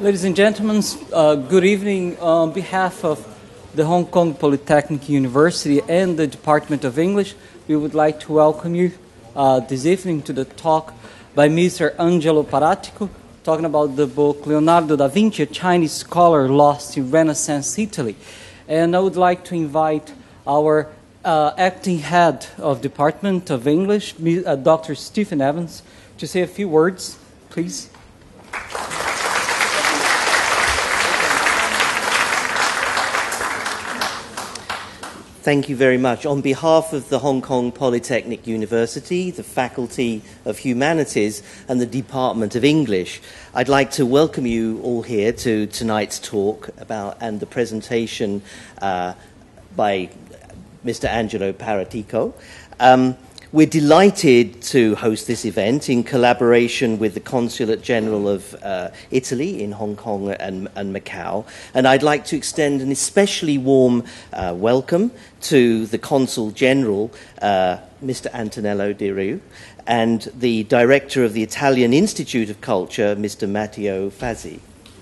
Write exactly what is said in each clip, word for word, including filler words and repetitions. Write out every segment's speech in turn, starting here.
Ladies and gentlemen, uh, good evening. On behalf of the Hong Kong Polytechnic University and the Department of English, we would like to welcome you uh, this evening to the talk by Mister Angelo Paratico, talking about the book Leonardo da Vinci, a Chinese Scholar Lost in Renaissance Italy. And I would like to invite our uh, acting head of Department of English, uh, Doctor Stephen Evans, to say a few words, please. Thank you very much. On behalf of the Hong Kong Polytechnic University, the Faculty of Humanities and the Department of English, I'd like to welcome you all here to tonight's talk about and the presentation uh, by Mister Angelo Paratico. Um, We're delighted to host this event in collaboration with the Consulate General of uh, Italy in Hong Kong and, and Macau. And I'd like to extend an especially warm uh, welcome to the Consul General, uh, Mister Antonello De Riu, and the Director of the Italian Institute of Culture, Mister Matteo Fazzi.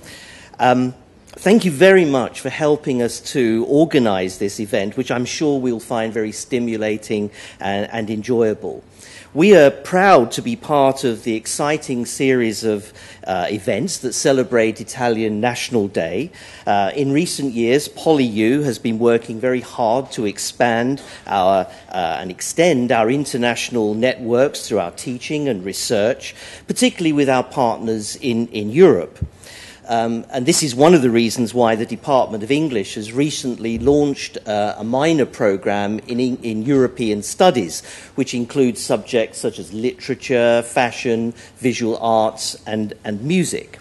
Um, Thank you very much for helping us to organize this event, which I'm sure we'll find very stimulating and, and enjoyable. We are proud to be part of the exciting series of uh, events that celebrate Italian National Day. Uh, in recent years, PolyU has been working very hard to expand our uh, and extend our international networks through our teaching and research, particularly with our partners in, in Europe. Um, and this is one of the reasons why the Department of English has recently launched uh, a minor program in, in European studies, which includes subjects such as literature, fashion, visual arts, and, and music.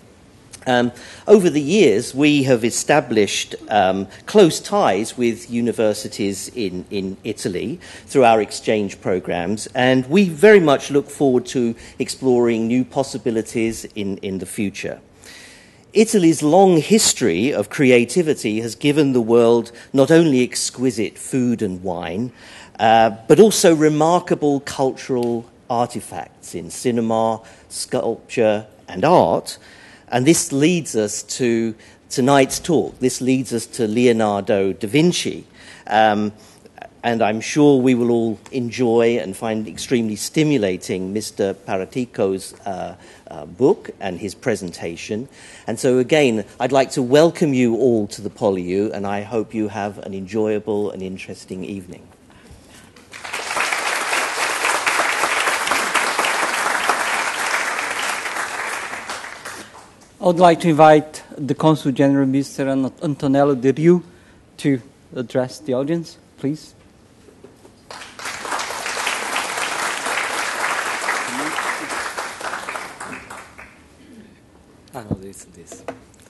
Um, over the years, we have established um, close ties with universities in, in Italy through our exchange programs, and we very much look forward to exploring new possibilities in, in the future. Italy's long history of creativity has given the world not only exquisite food and wine, uh, but also remarkable cultural artifacts in cinema, sculpture, and art. And this leads us to tonight's talk. This leads us to Leonardo da Vinci. Um, And I'm sure we will all enjoy and find extremely stimulating Mister Paratico's uh, uh, book and his presentation. And so again, I'd like to welcome you all to the PolyU, and I hope you have an enjoyable and interesting evening. I would like to invite the Consul General, Mister Antonello De Riu, to address the audience, please. Ah, no, this, this.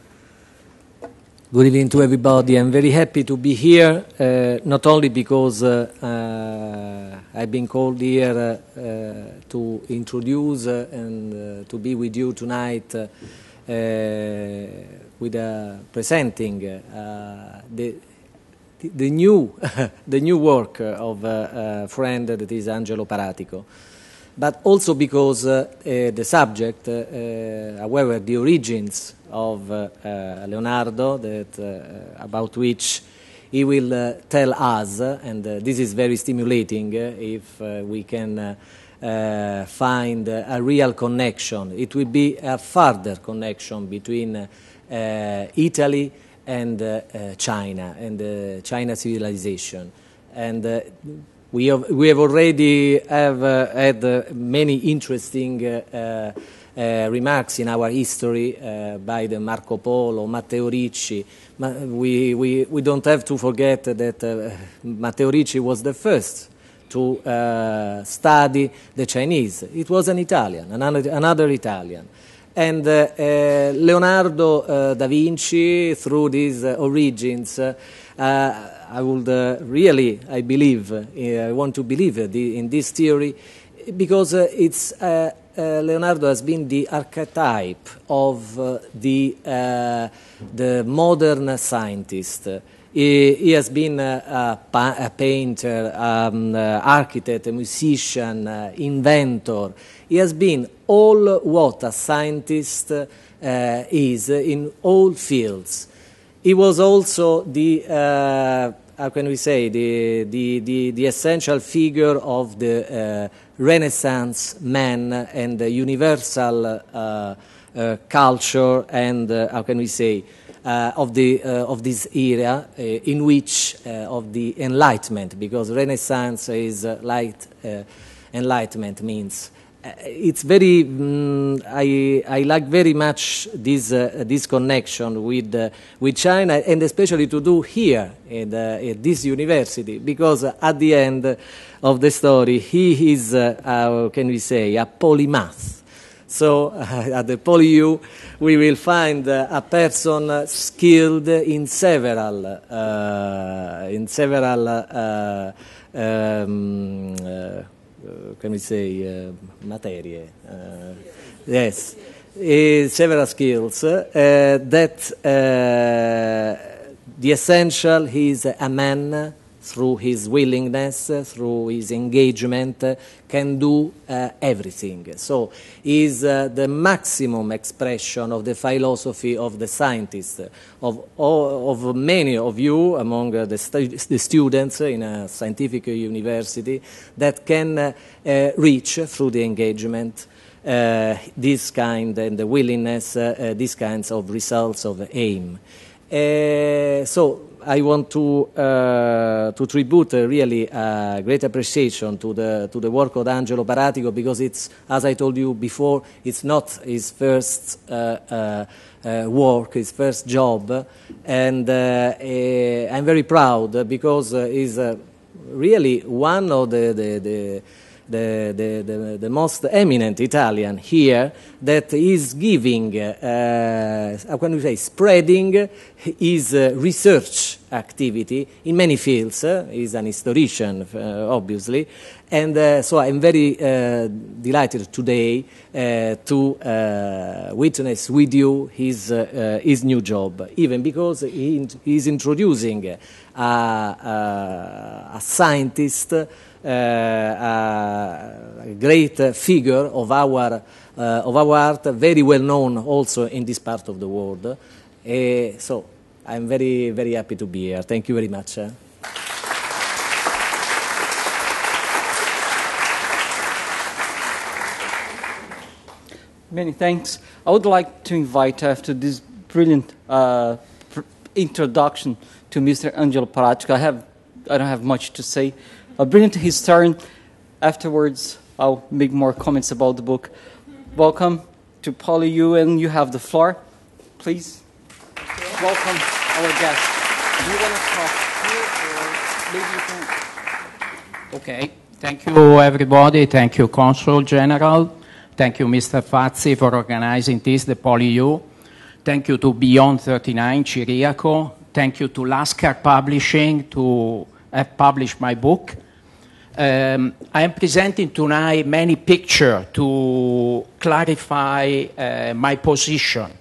Good evening to everybody. I'm very happy to be here, uh, not only because uh, uh, I've been called here uh, uh, to introduce uh, and uh, to be with you tonight uh, uh, with uh, presenting uh, the the new the new work of a uh, uh, friend that is Angelo Paratico. But also because uh, uh, the subject, uh, uh, however, the origins of uh, uh, Leonardo, that uh, about which he will uh, tell us, uh, and uh, this is very stimulating uh, if uh, we can uh, uh, find uh, a real connection. It will be a further connection between uh, uh, Italy and uh, uh, China, and uh, China civilization. And uh, We have, we have already have uh, had uh, many interesting uh, uh, remarks in our history uh, by the Marco Polo, Matteo Ricci. Ma we, we, we don't have to forget that uh, Matteo Ricci was the first to uh, study the Chinese. It was an Italian, another, another Italian. And uh, uh, Leonardo uh, da Vinci, through these uh, origins, uh, uh, I would uh, really, I believe, uh, I want to believe uh, the, in this theory, because uh, it's uh, uh, Leonardo has been the archetype of uh, the uh, the modern scientist. He, he has been a, a, pa a painter, um, uh, architect, a musician, uh, inventor. He has been all what a scientist uh, is in all fields. He was also the, uh, how can we say, the, the, the, the essential figure of the uh, Renaissance man and the universal uh, uh, culture and, uh, how can we say, Uh, of, the, uh, of this era uh, in which uh, of the Enlightenment, because Renaissance is uh, light, uh, Enlightenment means. Uh, it's very, mm, I, I like very much this, uh, this connection with, uh, with China, and especially to do here in, uh, at this university, because uh, at the end of the story, he is, uh, how can we say, a polymath. So uh, at the PolyU, we will find uh, a person uh, skilled in several, uh, in several, uh, um, uh, can we say, uh, materie? Uh, yes, uh, several skills uh, that uh, the essential is a man through his willingness, uh, through his engagement, uh, can do uh, everything. So is uh, the maximum expression of the philosophy of the scientist, of, all, of many of you among uh, the, stu the students in a scientific university that can uh, uh, reach through the engagement uh, this kind and the willingness, uh, uh, these kinds of results of aim. Uh, so I want to uh, to tribute uh, really a great appreciation to the to the work of Angelo Paratico, because it's, as I told you before, it's not his first uh, uh, uh, work, his first job, and uh, uh, I'm very proud because uh, he's uh, really one of the the, the The, the, the, the most eminent Italian here that is giving, uh, how can we say, spreading his uh, research activity in many fields. Uh, he's an historian, uh, obviously, and uh, so I'm very uh, delighted today uh, to uh, witness with you his, uh, uh, his new job, even because he is introducing a, a, a scientist, Uh, a great uh, figure of our, uh, of our art, very well known also in this part of the world. Uh, so I'm very, very happy to be here. Thank you very much. Eh? Many thanks. I would like to invite, after this brilliant uh, pr introduction to Mister Angelo Paratico, I have, I don't have much to say. A brilliant historian. Afterwards, I'll make more comments about the book. Welcome to PolyU, and you have the floor. Please, welcome our guest. Do you want to talk here, or maybe you can... Okay. Thank you, everybody. Thank you, Consul General. Thank you, Mister Fazzi, for organizing this, the PolyU. Thank you to Beyond thirty-nine, Ciriaco. Thank you to Lasker Publishing to have published my book. Um, I am presenting tonight many pictures to clarify uh, my position.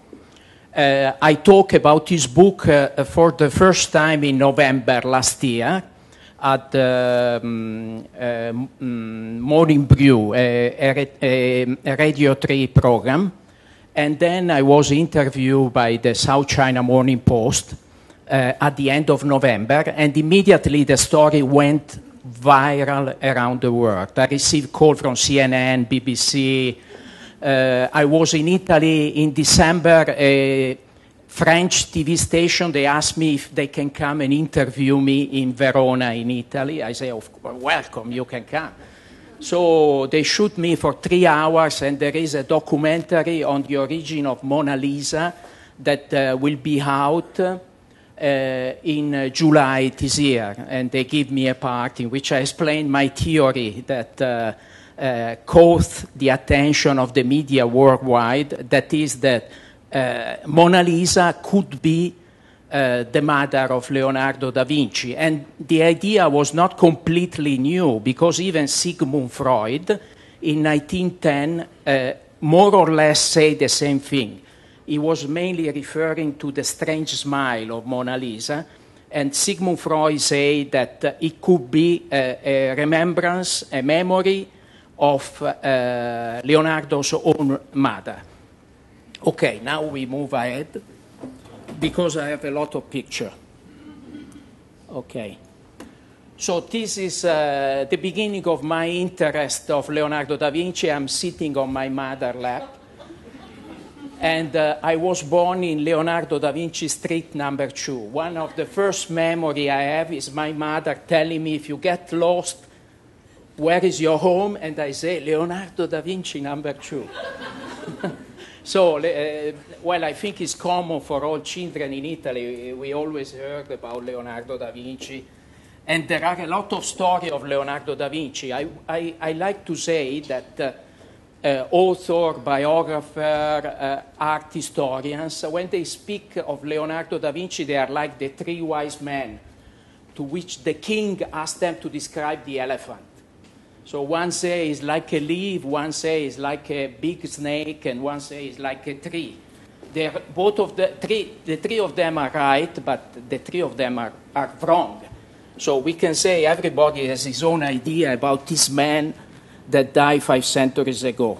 Uh, I talk about this book uh, for the first time in November last year at the um, uh, Morning Brew, a, a, a Radio three program. And then I was interviewed by the South China Morning Post uh, at the end of November, and immediately the story went viral around the world. I received calls from C N N, B B C. Uh, I was in Italy in December, a French T V station, they asked me if they can come and interview me in Verona in Italy. I say, of course, welcome, you can come. So they shoot me for three hours, and there is a documentary on the origin of Mona Lisa that uh, will be out uh, in uh, July this year. And they give me a part in which I explain my theory that uh, uh, caught the attention of the media worldwide, that is that uh, Mona Lisa could be Uh, the mother of Leonardo da Vinci. And the idea was not completely new, because even Sigmund Freud in nineteen ten uh, more or less said the same thing. He was mainly referring to the strange smile of Mona Lisa, And Sigmund Freud said that uh, it could be a, a remembrance, a memory of uh, Leonardo's own mother. Okay, now we move ahead because I have a lot of pictures. Okay. So this is uh, the beginning of my interest of Leonardo da Vinci. I'm sitting on my mother's lap. And uh, I was born in Leonardo da Vinci Street number two. One of the first memory I have is my mother telling me, if you get lost, where is your home? And I say, Leonardo da Vinci number two. So, uh, well, I think it's common for all children in Italy. We always heard about Leonardo da Vinci. And there are a lot of stories of Leonardo da Vinci. I, I, I like to say that uh, Uh, author, biographer, uh, art historians, when they speak of Leonardo da Vinci, they are like the three wise men to which the king asked them to describe the elephant. So one says like a leaf, one says like a big snake, and one says like a tree. They're, both of the three, the three of them are right, but the three of them are, are wrong. So we can say everybody has his own idea about this man that died five centuries ago.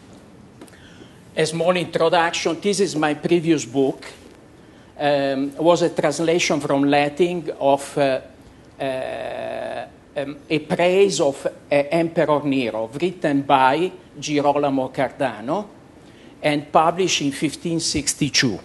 A small introduction. This is my previous book. Um, it was a translation from Latin of uh, uh, um, a praise of uh, Emperor Nero, written by Girolamo Cardano and published in fifteen sixty-two.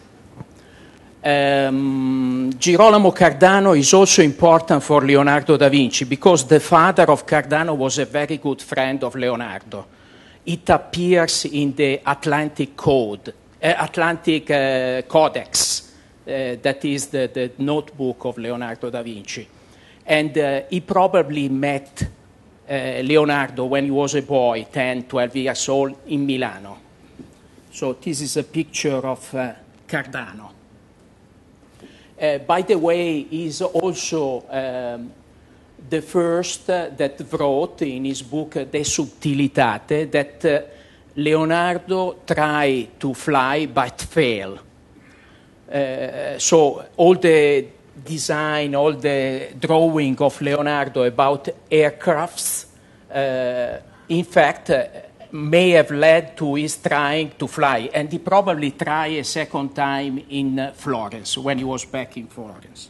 Um, Girolamo Cardano is also important for Leonardo da Vinci because the father of Cardano was a very good friend of Leonardo. It appears in the Atlantic Code, uh, Atlantic uh, Codex, uh, that is the, the notebook of Leonardo da Vinci. And uh, he probably met uh, Leonardo when he was a boy, ten, twelve years old, in Milano. So this is a picture of uh, Cardano. Uh, by the way, he's also um, the first uh, that wrote in his book uh, De Subtilitate that uh, Leonardo tried to fly but failed. Uh, so all the design, all the drawing of Leonardo about aircrafts, uh, in fact, uh, may have led to his trying to fly. And he probably tried a second time in uh, Florence, when he was back in Florence.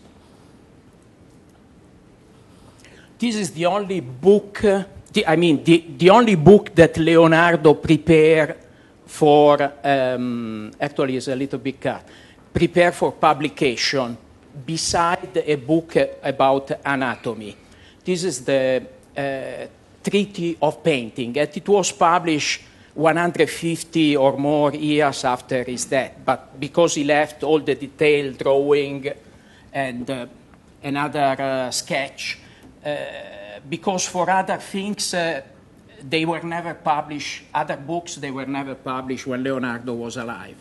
This is the only book, uh, the, I mean, the, the only book that Leonardo prepared for, um, actually it's a little bit cut, prepared for publication, beside a book about anatomy. This is the uh, Treaty of Painting, and it was published one hundred fifty or more years after his death, but because he left all the detailed drawing and uh, another uh, sketch, uh, because for other things uh, they were never published, other books they were never published when Leonardo was alive.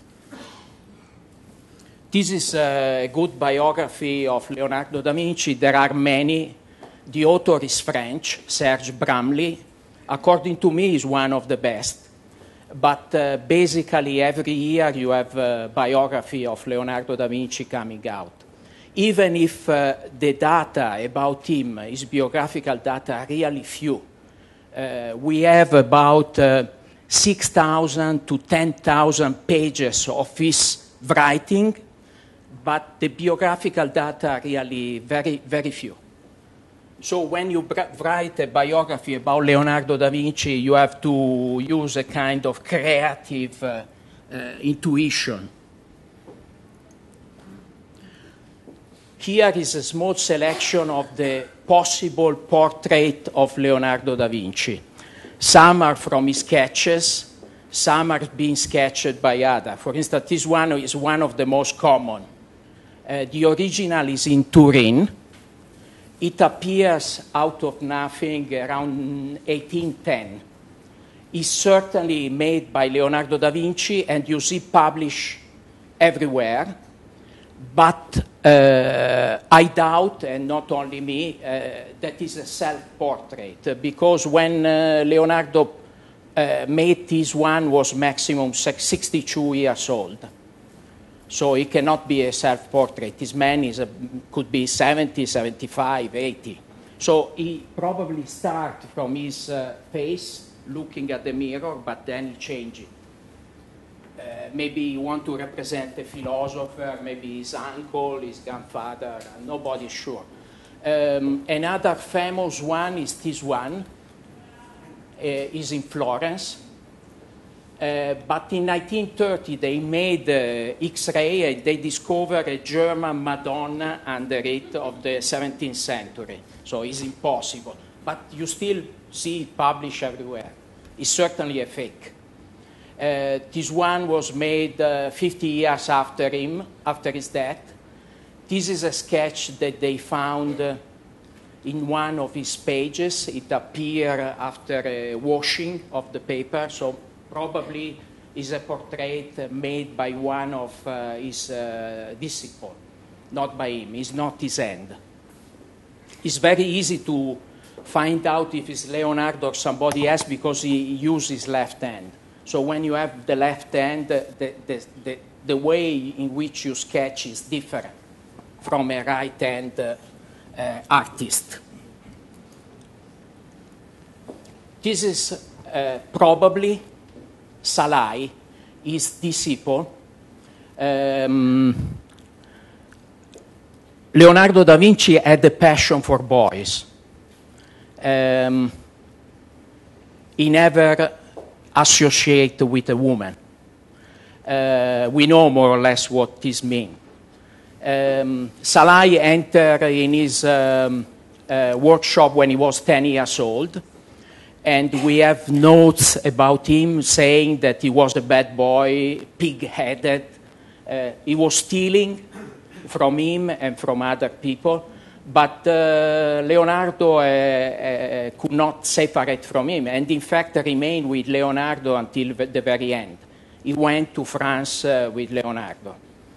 This is a good biography of Leonardo da Vinci. There are many. The author is French, Serge Bramley. According to me, he's one of the best. But uh, basically, every year you have a biography of Leonardo da Vinci coming out. Even if uh, the data about him, his biographical data, are really few. Uh, we have about uh, six thousand to ten thousand pages of his writing, but the biographical data are really very, very few. So when you write a biography about Leonardo da Vinci, you have to use a kind of creative uh, uh, intuition. Here is a small selection of the possible portrait of Leonardo da Vinci. Some are from his sketches, some are being sketched by others. For instance, this one is one of the most common. Uh, the original is in Turin. It appears out of nothing around eighteen ten. It's certainly made by Leonardo da Vinci, and you see published everywhere. But uh, I doubt, and not only me, uh, that is a self-portrait, because when uh, Leonardo uh, made this one was maximum sixty-two years old. So it cannot be a self-portrait. This man is a, could be seventy, seventy-five, eighty. So he probably starts from his uh, face, looking at the mirror, but then he changes it. Uh, maybe you want to represent a philosopher, maybe his uncle, his grandfather, nobody's sure. Um, another famous one is this one, uh, is in Florence. Uh, but in nineteen thirty they made uh, X-ray and they discovered a German Madonna under it of the seventeenth century. So it's impossible. But you still see it published everywhere. It's certainly a fake. Uh, this one was made uh, fifty years after him, after his death. This is a sketch that they found uh, in one of his pages. It appeared after a washing of the paper, so probably is a portrait made by one of uh, his uh, disciples, not by him. It's not his hand. It's very easy to find out if it's Leonardo or somebody else because he used his left hand. So when you have the left hand, the, the, the, the way in which you sketch is different from a right-hand uh, uh, artist. This is uh, probably Salai, his disciple. Um, Leonardo da Vinci had a passion for boys. Um, he never associated with a woman. Uh, we know more or less what this means. Um, Salai entered in his um, uh, workshop when he was ten years old, and we have notes about him saying that he was a bad boy, pig-headed. Uh, he was stealing from him and from other people, but uh, Leonardo uh, uh, could not separate from him, and in fact remained with Leonardo until the very end. He went to France uh, with Leonardo.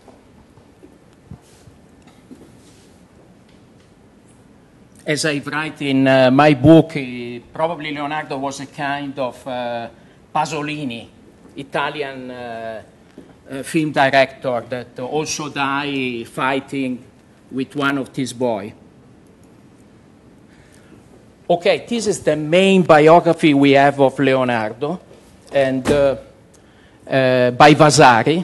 As I write in uh, my book, he, probably Leonardo was a kind of uh, Pasolini, Italian uh, uh, film director that also died fighting with one of these boys. Okay, this is the main biography we have of Leonardo, and uh, uh, by Vasari.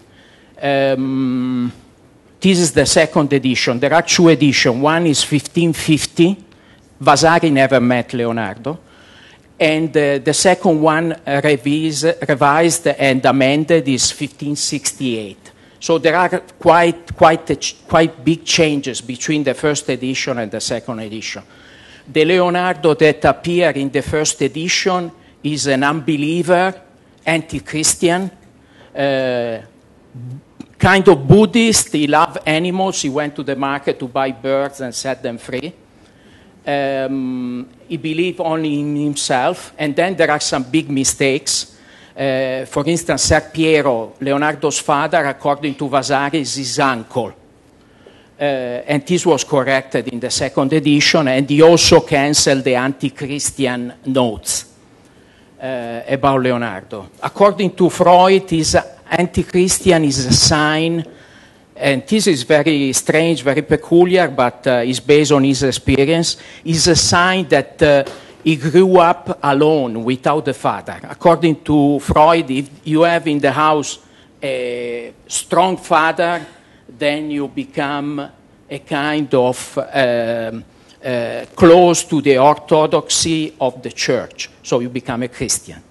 Um, This is the second edition. There are two editions. One is fifteen fifty. Vasari never met Leonardo. And uh, the second one uh, revised, revised and amended is fifteen sixty-eight. So there are quite, quite, a ch quite big changes between the first edition and the second edition. The Leonardo that appeared in the first edition is an unbeliever, anti-Christian, uh, kind of Buddhist. He loved animals. He went to the market to buy birds and set them free. Um, he believed only in himself. And then there are some big mistakes. Uh, for instance, Ser Piero, Leonardo's father, according to Vasari, is his uncle. Uh, and this was corrected in the second edition. And he also canceled the anti-Christian notes uh, about Leonardo. According to Freud, his anti-Christian is a sign, and this is very strange, very peculiar, but uh, is based on his experience, is a sign that uh, he grew up alone, without a father. According to Freud, if you have in the house a strong father, then you become a kind of uh, uh, close to the orthodoxy of the church, so you become a Christian.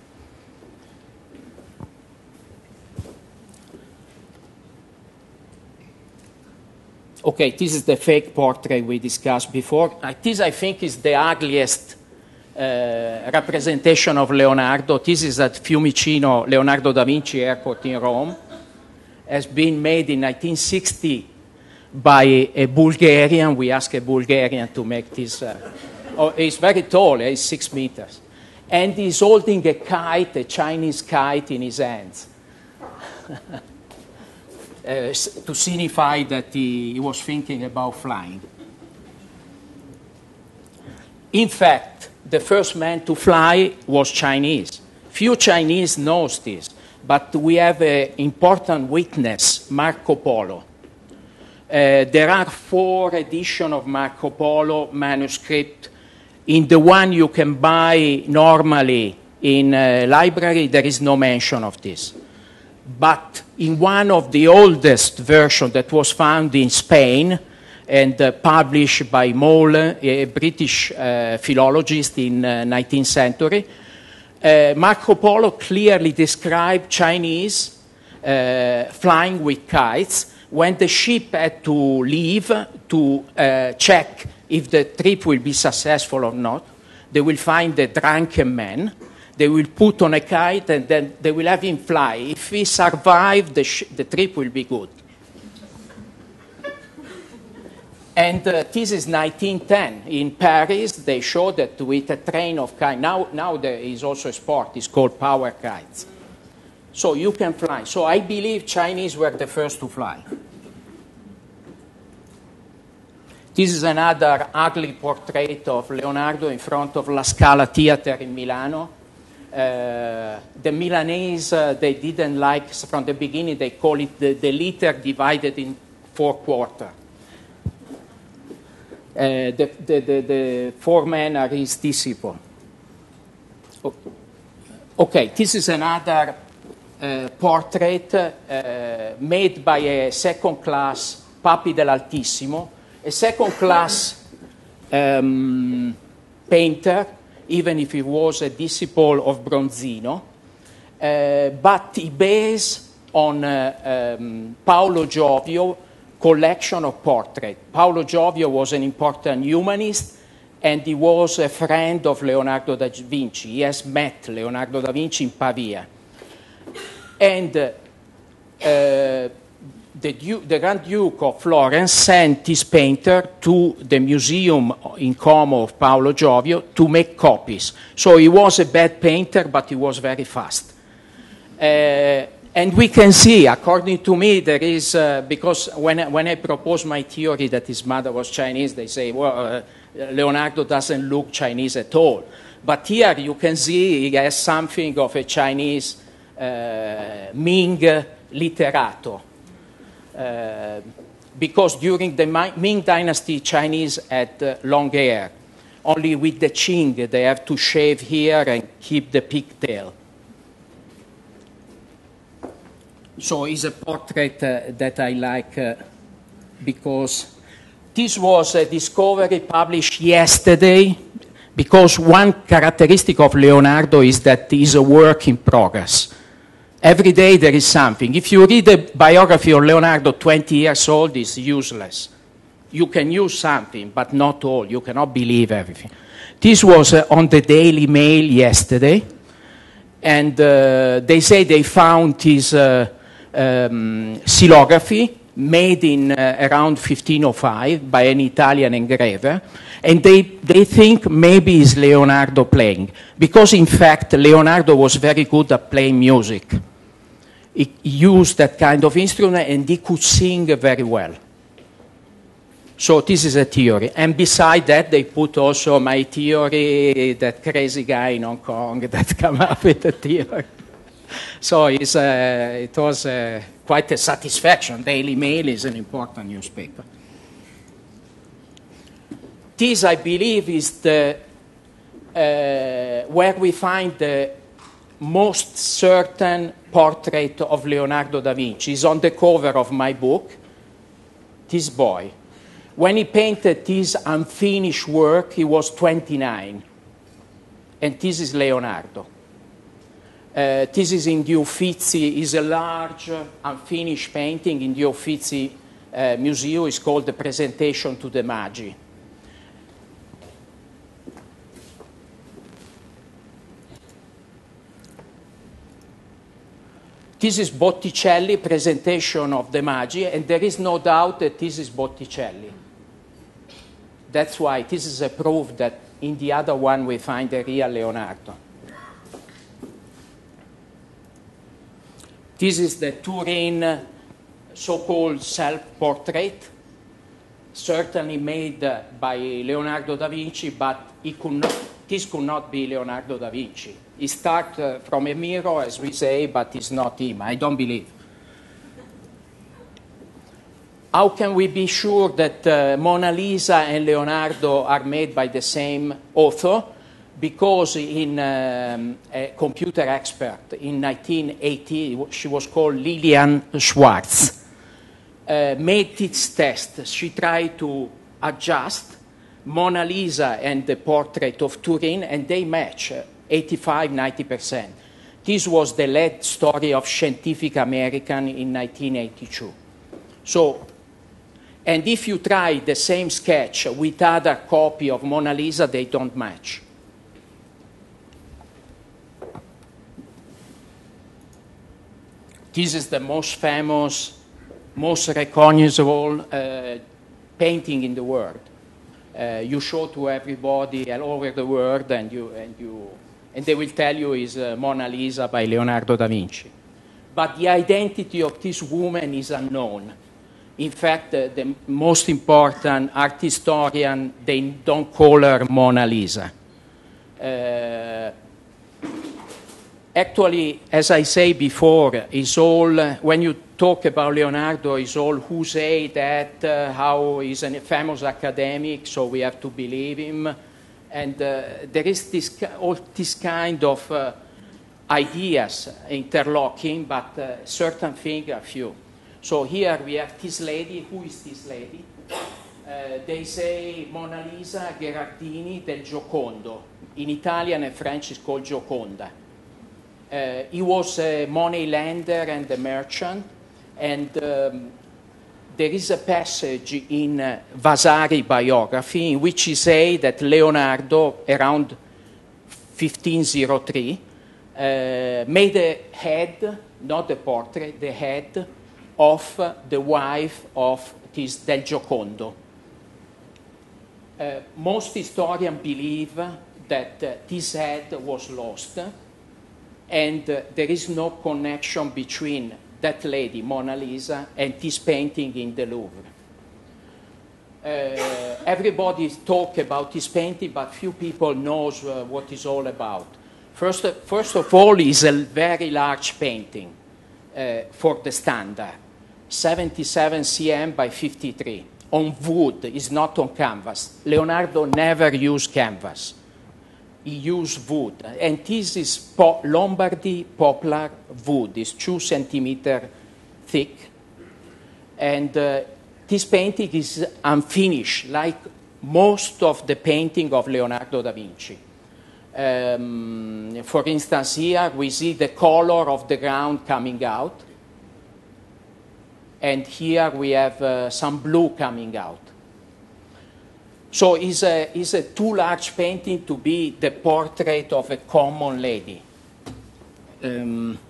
Okay, this is the fake portrait we discussed before. Uh, this, I think, is the ugliest uh, representation of Leonardo. This is at Fiumicino, Leonardo da Vinci Airport in Rome. Has been made in nineteen sixty by a, a Bulgarian. We asked a Bulgarian to make this. Uh, oh, he's very tall, he's six meters. And he's holding a kite, a Chinese kite in his hands. Uh, to signify that he, he was thinking about flying. In fact, the first man to fly was Chinese. Few Chinese knows this, but we have an important witness Marco Polo. Uh, there are four editions of Marco Polo manuscript. In the one you can buy normally in a library, there is no mention of this. But in one of the oldest versions that was found in Spain and uh, published by Moll, a British uh, philologist in the uh, nineteenth century, uh, Marco Polo clearly described Chinese uh, flying with kites when the ship had to leave to uh, check if the trip will be successful or not. They will find the drunken man. They will put on a kite and then they will have him fly. If he survives, the, sh- the trip will be good. And uh, this is nineteen ten. In Paris, they showed that with a train of kites. Now, now there is also a sport. It's called power kites. So you can fly. So I believe Chinese were the first to fly. This is another ugly portrait of Leonardo in front of La Scala Theatre in Milano. Uh, the Milanese, uh, they didn't like, from the beginning, they call it the, the litter divided in four quarters. Uh, the, the, the, the four men are his disciples. Okay, this is another uh, portrait uh, made by a second-class Papi dell'Altissimo, a second-class um, painter, even if he was a disciple of Bronzino, uh, but he based on uh, um, Paolo Giovio collection of portraits. Paolo Giovio was an important humanist, and he was a friend of Leonardo da Vinci. He has met Leonardo da Vinci in Pavia. And uh, uh, the, Duke, the Grand Duke of Florence sent this painter to the museum in Como of Paolo Giovio to make copies. So he was a bad painter, but he was very fast. Uh, And we can see, according to me, there is, uh, because when, when I propose my theory that his mother was Chinese, they say, well, uh, Leonardo doesn't look Chinese at all. But here you can see he has something of a Chinese uh, Ming literato. Uh, because during the Ming dynasty, Chinese had uh, long hair. Only with the Qing, they have to shave here and keep the pigtail. So it's a portrait uh, that I like uh, because this was a discovery published yesterday, because one characteristic of Leonardo is that he's a work in progress. Every day there is something. If you read a biography of Leonardo twenty years old, it's useless. You can use something, but not all. You cannot believe everything. This was uh, on the Daily Mail yesterday, and uh, they say they found his uh, Um, xylography made in uh, around fifteen oh five by an Italian engraver, and they, they think maybe it's Leonardo playing, because in fact Leonardo was very good at playing music. He used that kind of instrument and he could sing very well. So this is a theory. And beside that, they put also my theory, that crazy guy in Hong Kong that came up with the theory. So it's, uh, it was uh, quite a satisfaction. Daily Mail is an important newspaper. This, I believe, is the, uh, where we find the most certain portrait of Leonardo da Vinci. It's on the cover of my book, this boy. When he painted this unfinished work, he was twenty-nine. And this is Leonardo. Uh, this is in the Uffizi, is a large uh, unfinished painting in the Uffizi uh, Museum. It's called The Presentation to the Magi. This is Botticelli, Presentation of the Magi, and there is no doubt that this is Botticelli. That's why this is a proof that in the other one we find a real Leonardo. This is the Turin so-called self-portrait, certainly made uh, by Leonardo da Vinci, but he could not, this could not be Leonardo da Vinci. He starts uh, from a mirror, as we say, but it's not him. I don't believe. how can we be sure that uh, Mona Lisa and Leonardo are made by the same author? Because in um, a computer expert in nineteen eighty, she was called Lilian Schwartz, uh, made this test. She tried to adjust Mona Lisa and the portrait of Turin, and they match eighty-five, ninety percent. This was the lead story of Scientific American in nineteen eighty-two. So, and if you try the same sketch with other copy of Mona Lisa, they don't match. This is the most famous, most recognizable uh, painting in the world. Uh, you show to everybody all over the world, and you and you and they will tell you is uh, Mona Lisa by Leonardo da Vinci. But the identity of this woman is unknown. In fact, uh, the most important art historian, they don't call her Mona Lisa. Uh, Actually, as I say before, it's all, uh, when you talk about Leonardo, it's all who say that, uh, how he's a famous academic, so we have to believe him. And uh, there is this, all this kind of uh, ideas interlocking, but uh, certain things are few. So here we have this lady. Who is this lady? Uh, they say Mona Lisa Gherardini del Giocondo. In Italian and French it's called Gioconda. Uh, he was a money lender and a merchant, and um, there is a passage in uh, Vasari biography in which he says that Leonardo, around fifteen oh three, uh, made a head, not the portrait, the head of uh, the wife of this Del Giocondo. Uh, most historians believe that uh, this head was lost, and uh, there is no connection between that lady, Mona Lisa, and this painting in the Louvre. Uh, everybody talks about this painting, but few people knows uh, what it's all about. First, uh, first of all, it's a very large painting uh, for the standard, seventy-seven centimeters by fifty-three, on wood, it's not on canvas. Leonardo never used canvas. He used wood, and this is po Lombardy poplar wood. It's two centimeters thick, and uh, this painting is unfinished, like most of the painting of Leonardo da Vinci. Um, for instance, here we see the color of the ground coming out, and here we have uh, some blue coming out. So it's a, it's a too large painting to be the portrait of a common lady. Um,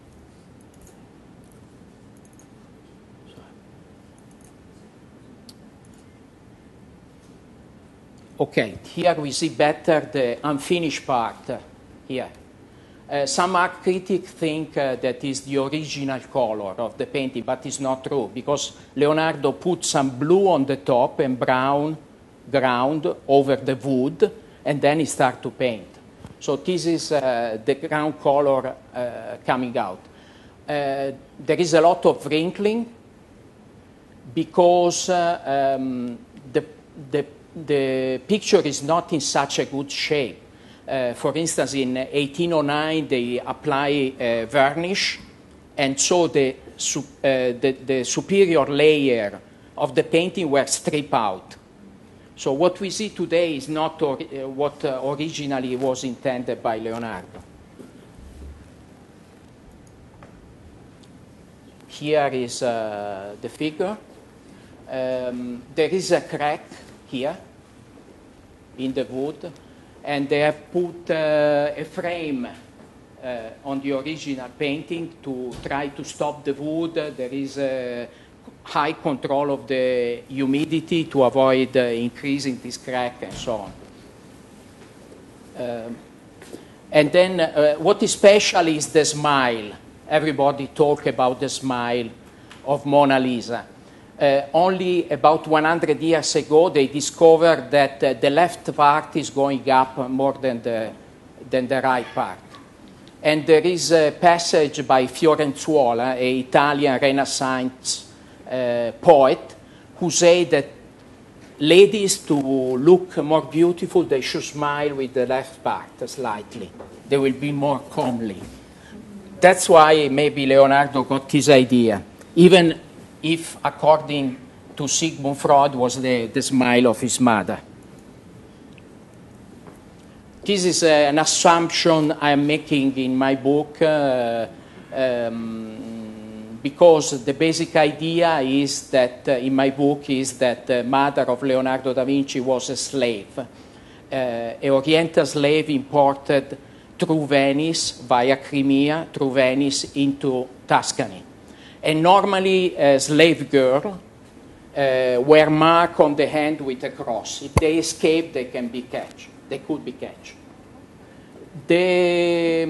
okay, here we see better the unfinished part here. Uh, some art critics think uh, that is the original color of the painting, but it's not true, because Leonardo put some blue on the top and brown ground over the wood, and then he started to paint. So this is uh, the ground color uh, coming out. Uh, there is a lot of wrinkling because uh, um, the, the, the picture is not in such a good shape. Uh, for instance, in eighteen oh nine, they apply uh, varnish, and so the, su uh, the, the superior layer of the painting were stripped out. So what we see today is not or, uh, what uh, originally was intended by Leonardo. Here is uh, the figure. Um, there is a crack here in the wood, and they have put uh, a frame uh, on the original painting to try to stop the wood. There is a high control of the humidity to avoid uh, increasing this crack and so on. Um, and then uh, what is special is the smile. Everybody talk about the smile of Mona Lisa. Uh, only about one hundred years ago, they discovered that uh, the left part is going up more than the, than the right part. And there is a passage by Fiorenzuola, an Italian Renaissance uh, poet who said that ladies, to look more beautiful, they should smile with the left part slightly. They will be more comely. That's why maybe Leonardo got his idea, even if, according to Sigmund Freud, was the, the smile of his mother. This is uh, an assumption I'm making in my book, uh, um, because the basic idea is that, uh, in my book, is that the mother of Leonardo da Vinci was a slave, uh, an Oriental slave imported through Venice, via Crimea, through Venice into Tuscany. And normally a slave girl uh, were marked on the hand with a cross. If they escape, they can be catch. They could be catch. The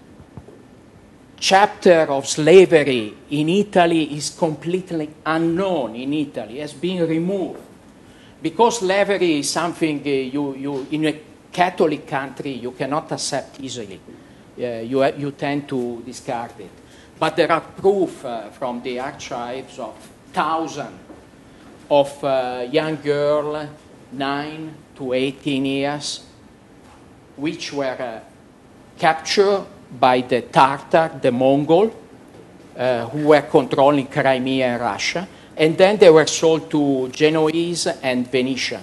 chapter of slavery in Italy is completely unknown in Italy, has been removed. Because slavery is something uh, you, you, in a Catholic country you cannot accept easily. Uh, you, you tend to discard it. But there are proof uh, from the archives of thousands of uh, young girls, nine to eighteen years, which were uh, captured by the Tartar, the Mongol, uh, who were controlling Crimea and Russia, and then they were sold to Genoese and Venetian.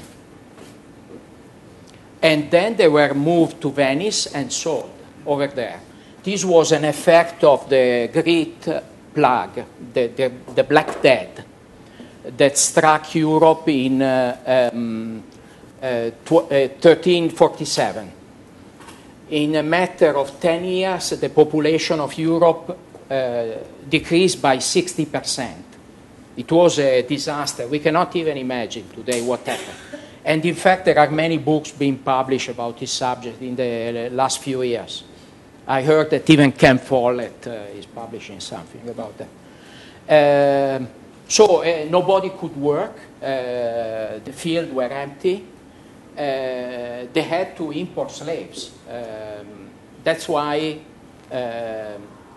And then they were moved to Venice and sold over there. This was an effect of the Great Plague, the, the, the Black Death, that struck Europe in uh, um, uh, thirteen forty-seven. In a matter of ten years, the population of Europe uh, decreased by sixty percent. It was a disaster. We cannot even imagine today what happened. And in fact, there are many books being published about this subject in the last few years. I heard that even Ken Follett uh, is publishing something about that. Uh, so uh, nobody could work. Uh, the fields were empty. Uh, they had to import slaves. Um, that's why uh,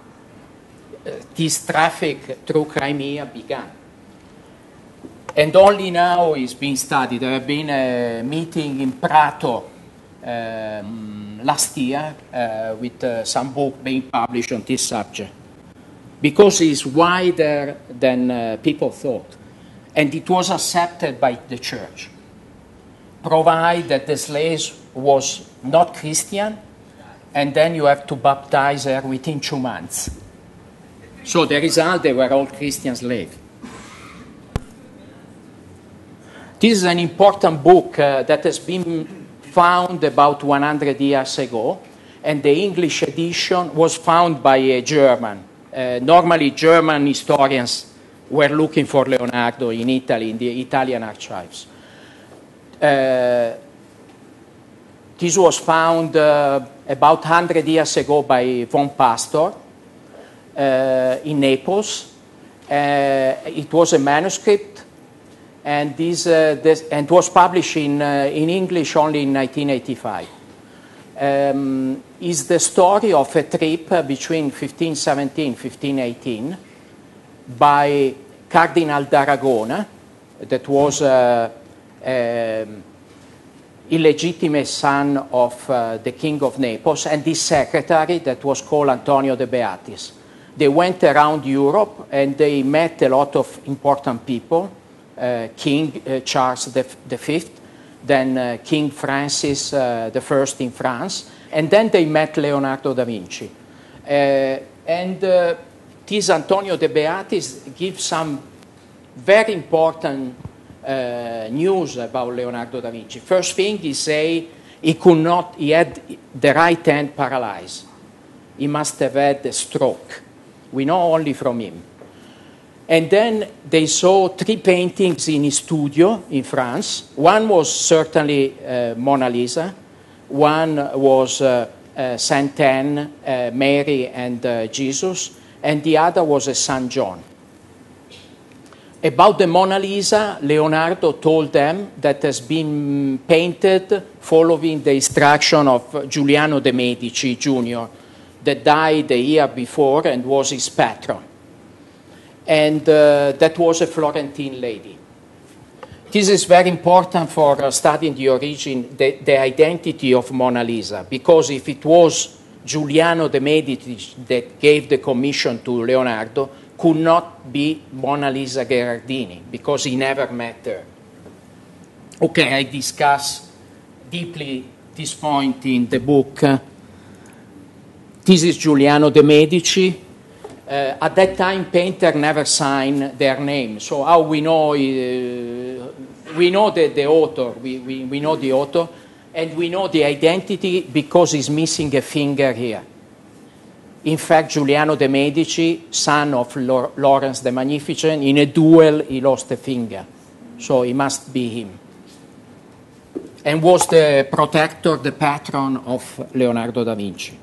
this traffic through Crimea began. And only now is being studied. There have been a meeting in Prato um, last year uh, with uh, some book being published on this subject, because it's wider than uh, people thought. And it was accepted by the church, provided that the slave was not Christian, and then you have to baptize her within two months. So the result, they were all Christian slaves. This is an important book uh, that has been found about one hundred years ago, and the English edition was found by a German. Uh, normally, German historians were looking for Leonardo in Italy, in the Italian archives. Uh, this was found uh, about one hundred years ago by von Pastor uh, in Naples. Uh, it was a manuscript. And this, uh, this and was published in, uh, in English only in nineteen eighty-five. Um, is the story of a trip uh, between fifteen seventeen and fifteen eighteen by Cardinal d'Aragona, that was uh, um, illegitimate son of uh, the King of Naples, and his secretary that was called Antonio de Beatis. They went around Europe and they met a lot of important people. Uh, King uh, Charles the Fifth, then uh, King Francis uh, the First in France, and then they met Leonardo da Vinci. Uh, and uh, this Antonio de Beatis gives some very important uh, news about Leonardo da Vinci. First thing, he say he could not, he had the right hand paralyzed. He must have had a stroke. We know only from him. And then they saw three paintings in his studio in France. One was certainly uh, Mona Lisa. One was uh, uh, Saint Anne, uh, Mary and uh, Jesus. And the other was a Saint John. About the Mona Lisa, Leonardo told them that has been painted following the instruction of Giuliano de' Medici Junior, that died the year before and was his patron. and uh, that was a Florentine lady. This is very important for uh, studying the origin, the, the identity of Mona Lisa, because if it was Giuliano de' Medici that gave the commission to Leonardo, could not be Mona Lisa Gherardini, because he never met her. Okay, I discuss deeply this point in the book. This is Giuliano de' Medici. Uh, at that time, painter never signed their name. So how we know, uh, we know the, the author, we, we, we know the author, and we know the identity because he's missing a finger here. In fact, Giuliano de' Medici, son of Lawrence the Magnificent, in a duel he lost a finger. So it must be him. And was the protector, the patron of Leonardo da Vinci.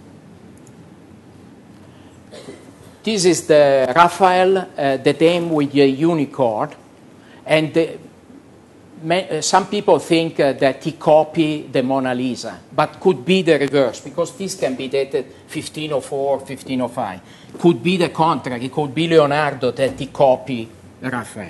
This is the Raphael, uh, the dame with the unicorn, and the, uh, some people think uh, that he copied the Mona Lisa, but could be the reverse, because this can be dated fifteen oh four, fifteen oh five. Could be the contrary, it could be Leonardo that he copied Raphael.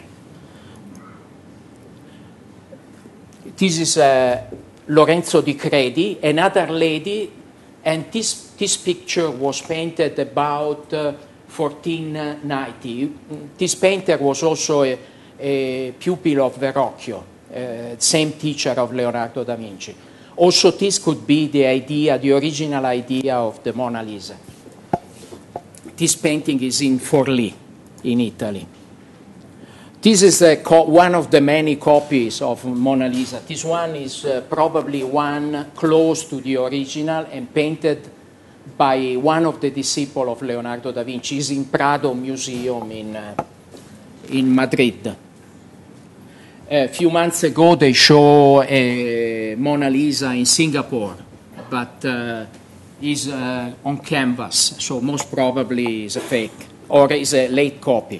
This is uh, Lorenzo di Credi, another lady, and this, this picture was painted about uh, fourteen ninety. This painter was also a, a pupil of Verrocchio, uh, same teacher of Leonardo da Vinci. Also, this could be the idea, the original idea of the Mona Lisa. This painting is in Forlì, in Italy. This is a one of the many copies of Mona Lisa. This one is uh, probably one close to the original and painted by one of the disciples of Leonardo da Vinci. It's in Prado Museum in, uh, in Madrid. A few months ago they show a Mona Lisa in Singapore, but uh, is uh, on canvas, so most probably is a fake, or is a late copy.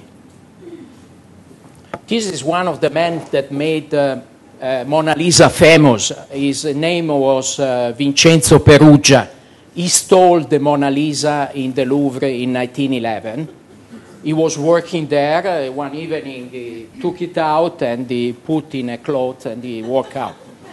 This is one of the men that made uh, uh, Mona Lisa famous. His name was uh, Vincenzo Perugia. He stole the Mona Lisa in the Louvre in nineteen eleven. He was working there. Uh, one evening he took it out and he put in a cloth and he walked out.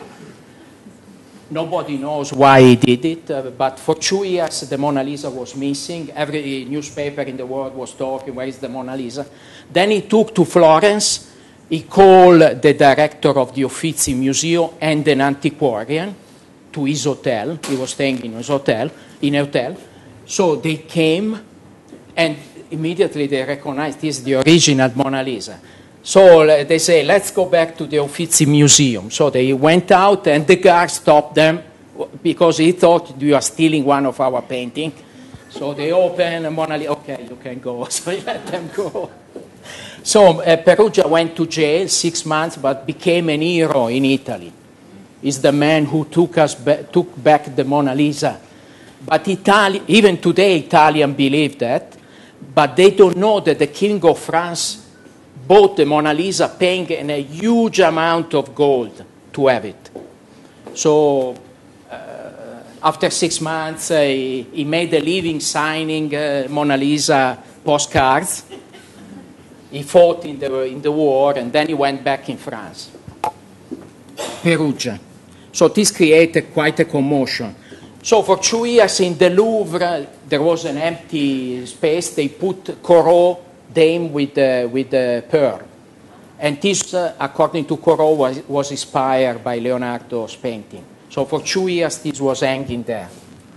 Nobody knows why he did it, uh, but for two years the Mona Lisa was missing. Every newspaper in the world was talking, where is the Mona Lisa? Then he took to Florence. He called the director of the Uffizi Museum and an antiquarian to his hotel. He was staying in his hotel, in a hotel. So they came and immediately they recognized this is the original Mona Lisa. So uh, they say, let's go back to the Uffizi Museum. So they went out and the guard stopped them because he thought you are stealing one of our paintings. So they opened Mona Lisa. Okay, you can go. So he let them go. So uh, Perugia went to jail six months but became an hero in Italy. He's the man who took, us ba- took back the Mona Lisa. But Itali- even today Italians believe that, but they don't know that the King of France bought the Mona Lisa paying a huge amount of gold to have it. So uh, after six months, uh, he, he made a living signing uh, Mona Lisa postcards. He fought in the, in the war, and then he went back in France. Perugia. So this created quite a commotion. So for two years in the Louvre, there was an empty space. They put Corot, dame with the, with the pearl. And this, uh, according to Corot, was, was inspired by Leonardo's painting. So for two years, this was hanging there.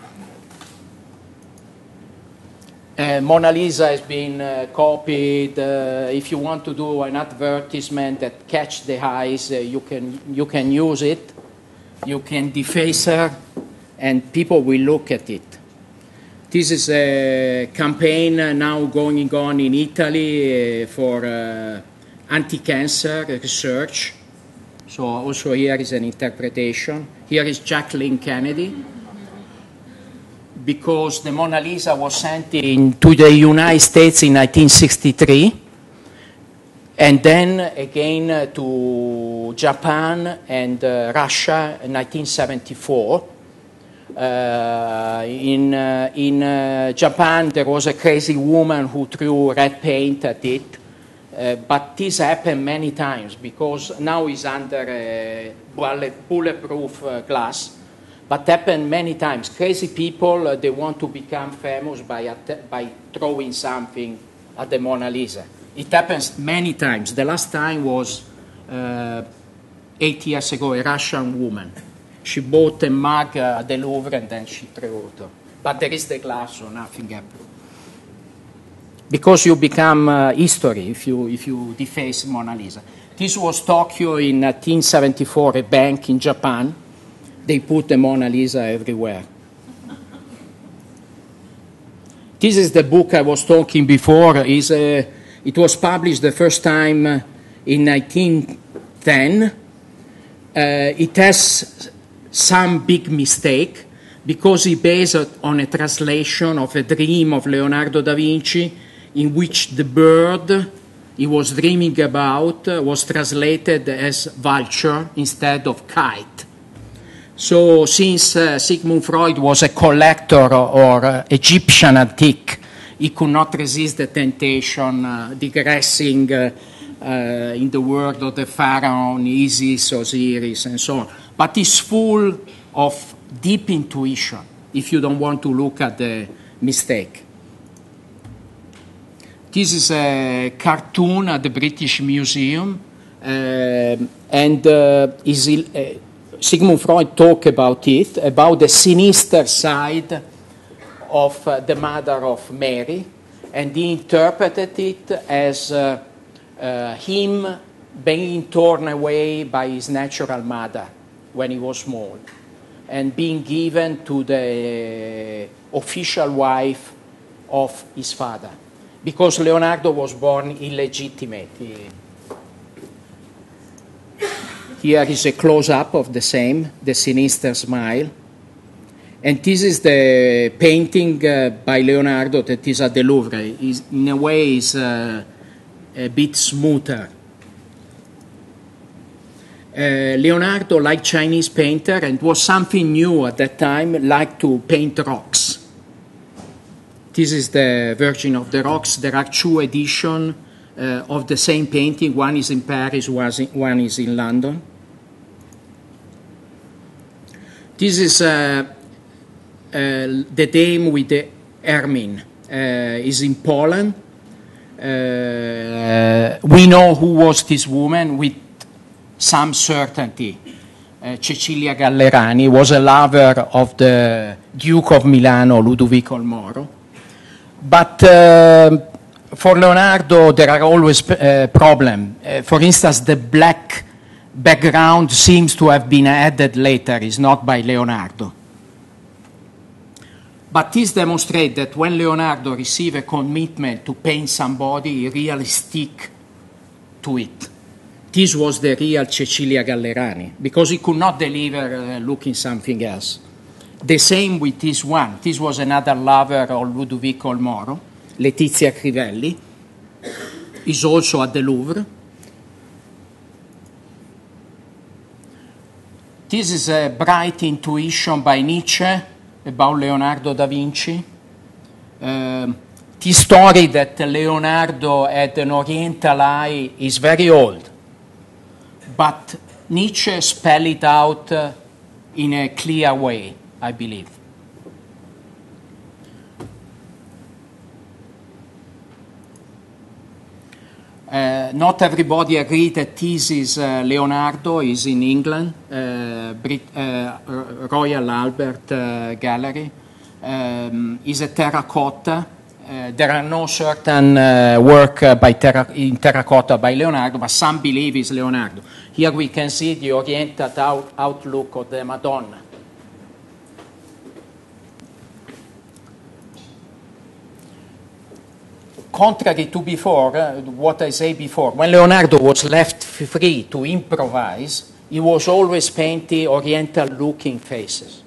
Uh, Mona Lisa has been uh, copied. Uh, if you want to do an advertisement that catch the eyes, uh, you can you can use it. You can deface her, and people will look at it. This is a campaign uh, now going on in Italy uh, for uh, anti-cancer research. So also here is an interpretation. Here is Jacqueline Kennedy, because the Mona Lisa was sent in, to the United States in nineteen sixty-three, and then again uh, to Japan and uh, Russia in nineteen seventy-four. Uh, in uh, in uh, Japan, there was a crazy woman who threw red paint at it. Uh, but this happened many times because now it's under a bullet, bulletproof uh, glass. But happened many times. Crazy people, uh, they want to become famous by, by throwing something at the Mona Lisa. It happens many times. The last time was uh, eight years ago, a Russian woman. She bought a mug uh, at the Louvre and then she threw it. But there is the glass, so nothing happened. Because you become uh, history if you, if you deface Mona Lisa. This was Tokyo in nineteen seventy-four, a bank in Japan. They put the Mona Lisa everywhere. This is the book I was talking before. Is uh, it was published the first time in nineteen ten. Uh, it has some big mistake because it's based on a translation of a dream of Leonardo da Vinci in which the bird he was dreaming about uh, was translated as vulture instead of kite. So since uh, Sigmund Freud was a collector or uh, Egyptian antique, he could not resist the temptation uh, digressing uh, uh, in the world of the pharaoh, Isis, Osiris, and so on. But it's full of deep intuition if you don't want to look at the mistake. This is a cartoon at the British Museum, uh, and uh, is, uh, Sigmund Freud talked about it, about the sinister side of uh, the mother of Mary, and he interpreted it as uh, uh, him being torn away by his natural mother when he was small, and being given to the official wife of his father. Because Leonardo was born illegitimate. He, here is a close-up of the same, the sinister smile. And this is the painting uh, by Leonardo that is at the Louvre. Is, in a way, is uh, a bit smoother. Uh, Leonardo, like Chinese painter, and was something new at that time, liked to paint rocks. This is the Virgin of the Rocks. There are two editions uh, of the same painting. One is in Paris, one is in London. This is uh, uh, the dame with the ermine. Uh, is in Poland. Uh, we know who was this woman with some certainty. Uh, Cecilia Gallerani was a lover of the Duke of Milano, Ludovico il Moro. But uh, for Leonardo, there are always uh, problems. Uh, for instance, the black background seems to have been added later. It's not by Leonardo. But this demonstrates that when Leonardo received a commitment to paint somebody, he really stick to it. This was the real Cecilia Gallerani, because he could not deliver uh, looking something else. The same with this one. This was another lover of Ludovico il Moro, Letizia Crivelli. Is also at the Louvre. This is a bright intuition by Nietzsche about Leonardo da Vinci. Uh, the story that Leonardo had an Oriental eye is very old, but Nietzsche spelled it out uh, in a clear way, I believe. Uh, not everybody agreed that this is uh, Leonardo, is in England, uh, Brit uh, Royal Albert uh, Gallery. Um, is a terracotta. Uh, there are no certain uh, work uh, by terra in terracotta by Leonardo, but some believe it's Leonardo. Here we can see the oriented out outlook of the Madonna. Contrary to before, uh, what I say before, when Leonardo was left free to improvise, he was always painting oriental-looking faces,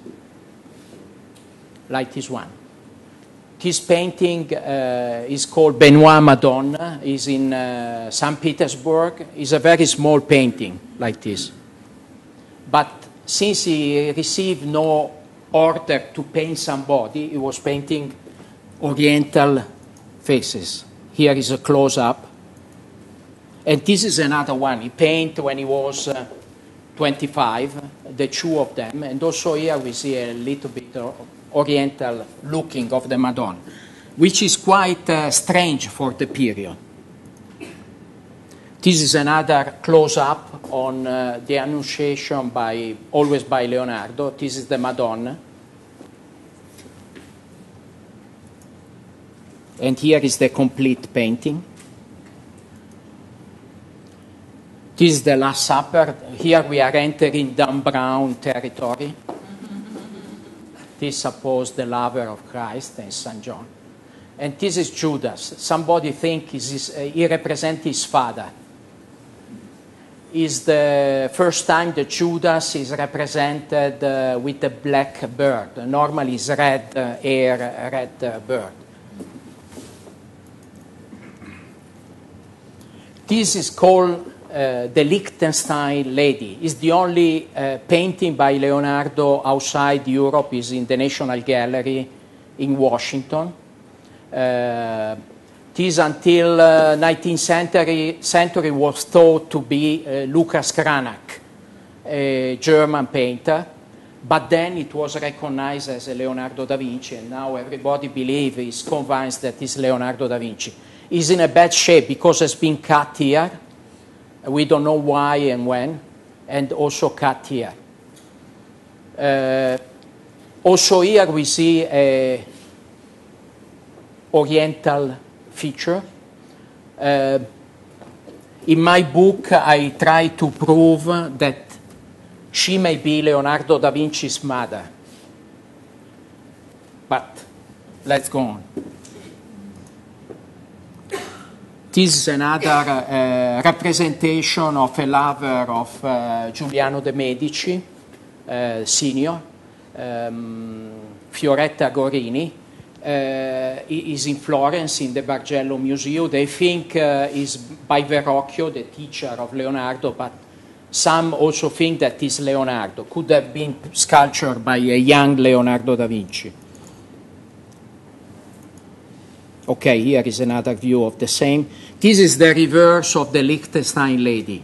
like this one. This painting uh, is called Benoit Madonna, is in uh, Saint Petersburg. It's a very small painting, like this. But since he received no ordered to paint somebody, he was painting Oriental faces. Here is a close-up. And this is another one. He painted when he was uh, twenty-five, the two of them. And also here we see a little bit of Oriental looking of the Madonna, which is quite uh, strange for the period. This is another close-up on uh, the Annunciation, by, always by Leonardo. This is the Madonna. And here is the complete painting. This is the Last Supper. Here we are entering Dan Brown territory. This is supposed the lover of Christ and Saint John. And this is Judas. Somebody thinks uh, he represents his father. Is the first time that Judas is represented uh, with a black bird. Normally it's red uh, hair, red uh, bird. This is called uh, the Liechtenstein Lady. It's the only uh, painting by Leonardo outside Europe. Is in the National Gallery in Washington. Uh, this until uh, nineteenth century, century was thought to be uh, Lucas Cranach, a German painter, but then it was recognized as a Leonardo da Vinci, and now everybody believes, is convinced that it's Leonardo da Vinci. It's in a bad shape because it's been cut here. We don't know why and when, and also cut here. Uh, also here we see a Oriental feature. Uh, in my book, I try to prove that she may be Leonardo da Vinci's mother. But let's go on. This is another uh, representation of a lover of uh, Giuliano de' Medici, uh, senior, um, Fioretta Gorini. Uh, is in Florence in the Bargello Museum. They think uh, is by Verrocchio, the teacher of Leonardo, but some also think that is Leonardo. Could have been sculptured by a young Leonardo da Vinci. Okay, here is another view of the same. This is the reverse of the Liechtenstein Lady.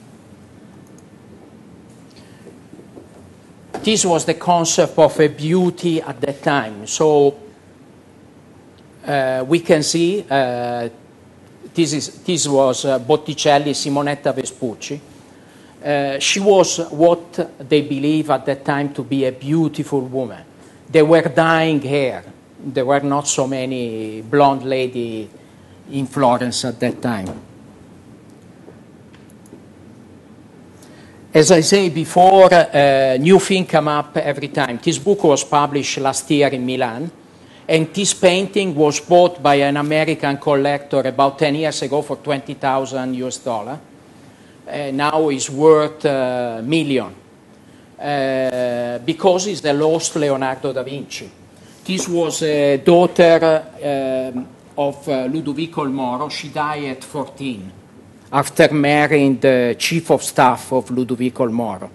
This was the concept of a beauty at that time. So Uh, we can see uh, this, is, this was uh, Botticelli, Simonetta Vespucci. Uh, she was what they believe at that time to be a beautiful woman. They were dyeing hair. There were not so many blonde ladies in Florence at that time. As I say before, uh, new things come up every time. This book was published last year in Milan. And this painting was bought by an American collector about ten years ago for twenty thousand U S dollars. Uh, now it's worth a uh, million uh, because it's the lost Leonardo da Vinci. This was a daughter uh, of uh, Ludovico il Moro. She died at fourteen after marrying the chief of staff of Ludovico il Moro.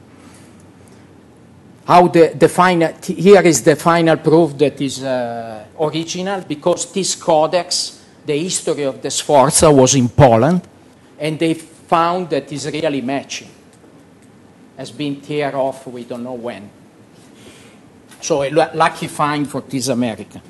How the, the final, here is the final proof that is uh, original, because this codex, the history of the Sforza, was in Poland, and they found that it's really matching. Has been tear off, we don't know when. So a lucky find for this American.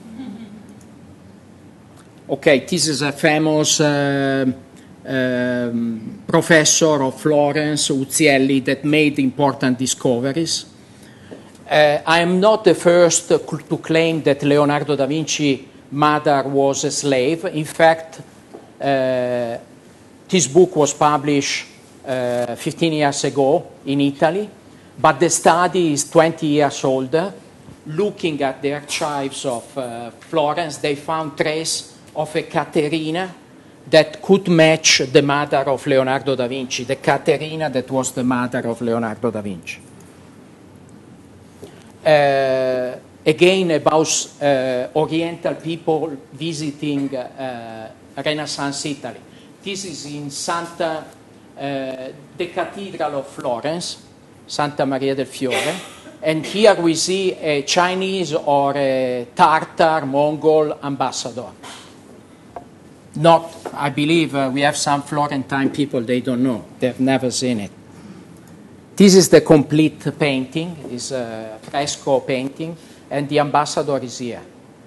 Okay, this is a famous uh, um, professor of Florence, Uzielli, that made important discoveries. Uh, I am not the first to claim that Leonardo da Vinci's mother was a slave. In fact, uh, this book was published uh, fifteen years ago in Italy, but the study is twenty years older. Looking at the archives of uh, Florence, they found trace of a Caterina that could match the mother of Leonardo da Vinci, the Caterina that was the mother of Leonardo da Vinci. Uh, again, about uh, Oriental people visiting uh, Renaissance Italy. This is in Santa, uh, the Cathedral of Florence, Santa Maria del Fiore. And here we see a Chinese or a Tartar Mongol ambassador. Not, I believe uh, we have some Florentine people, they don't know. They've never seen it. This is the complete painting, is a fresco painting, and the ambassador is here.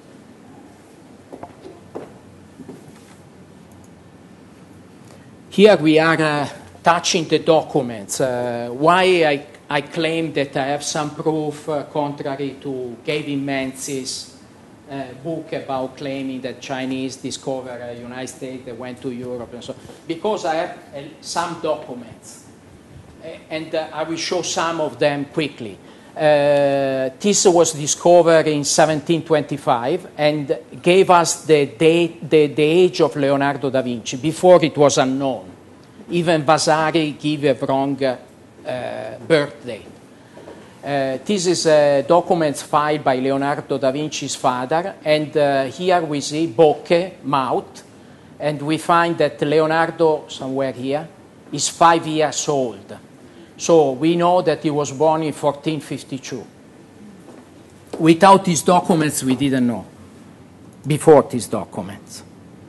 Here we are uh, touching the documents. Uh, why I, I claim that I have some proof uh, contrary to Gavin Menzies' uh, book about claiming that Chinese discovered the uh, United States, they went to Europe and so on. Because I have uh, some documents. Uh, and uh, I will show some of them quickly. Uh, this was discovered in seventeen twenty-five and gave us the, date, the, the age of Leonardo da Vinci. Before it was unknown. Even Vasari gave a wrong uh, birth date. Uh, this is a document filed by Leonardo da Vinci's father, and uh, here we see Bocche, mouth, and we find that Leonardo, somewhere here, is five years old. So we know that he was born in fourteen fifty-two. Without these documents, we didn't know, before these documents.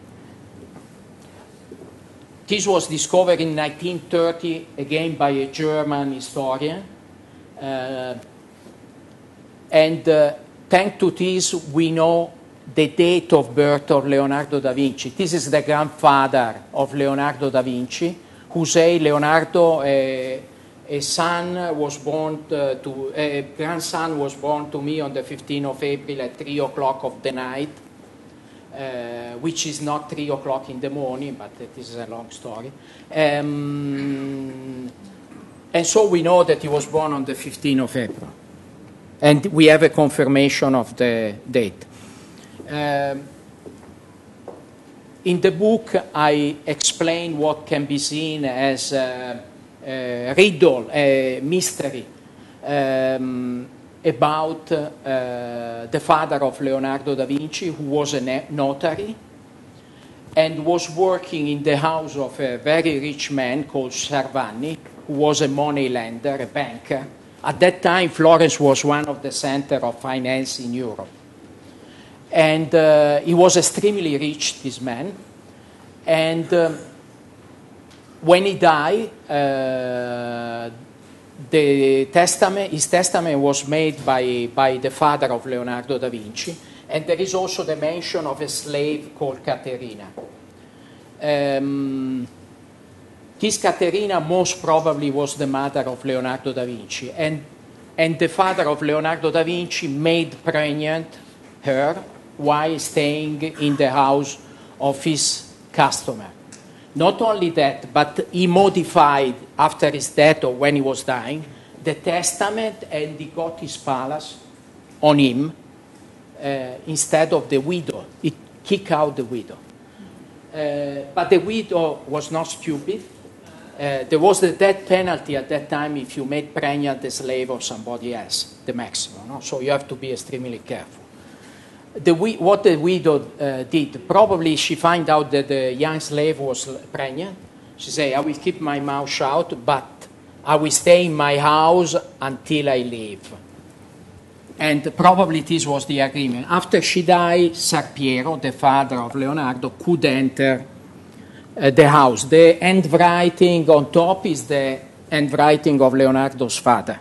This was discovered in nineteen thirty, again by a German historian. Uh, and uh, thanks to this, we know the date of birth of Leonardo da Vinci. This is the grandfather of Leonardo da Vinci, who say Leonardo, uh, a son was born uh, to, a grandson was born to me on the fifteenth of April at three o'clock of the night, uh, which is not three o'clock in the morning, but it is a long story. Um, and so we know that he was born on the fifteenth of April. And we have a confirmation of the date. Um, in the book, I explain what can be seen as a, a riddle, a mystery um, about uh, the father of Leonardo da Vinci, who was a notary and was working in the house of a very rich man called Servanni, who was a money lender, a banker. At that time, Florence was one of the centers of finance in Europe. And uh, he was extremely rich, this man. And um, when he died, uh, the testament, his testament was made by, by the father of Leonardo da Vinci. And there is also the mention of a slave called Caterina. Um, This Caterina most probably was the mother of Leonardo da Vinci, and, and the father of Leonardo da Vinci made pregnant her while staying in the house of his customer. Not only that, but he modified, after his death or when he was dying, the testament, and he got his palace on him uh, instead of the widow. He kicked out the widow. Uh, but the widow was not stupid. Uh, there was the death penalty at that time if you made pregnant the slave of somebody else, the maximum. No? So you have to be extremely careful. The, what the widow uh, did, probably she found out that the young slave was pregnant. She said, I will keep my mouth shut, but I will stay in my house until I leave. And probably this was the agreement. After she died, Ser Piero, the father of Leonardo, could enter Uh, the house. The handwriting on top is the handwriting of Leonardo's father.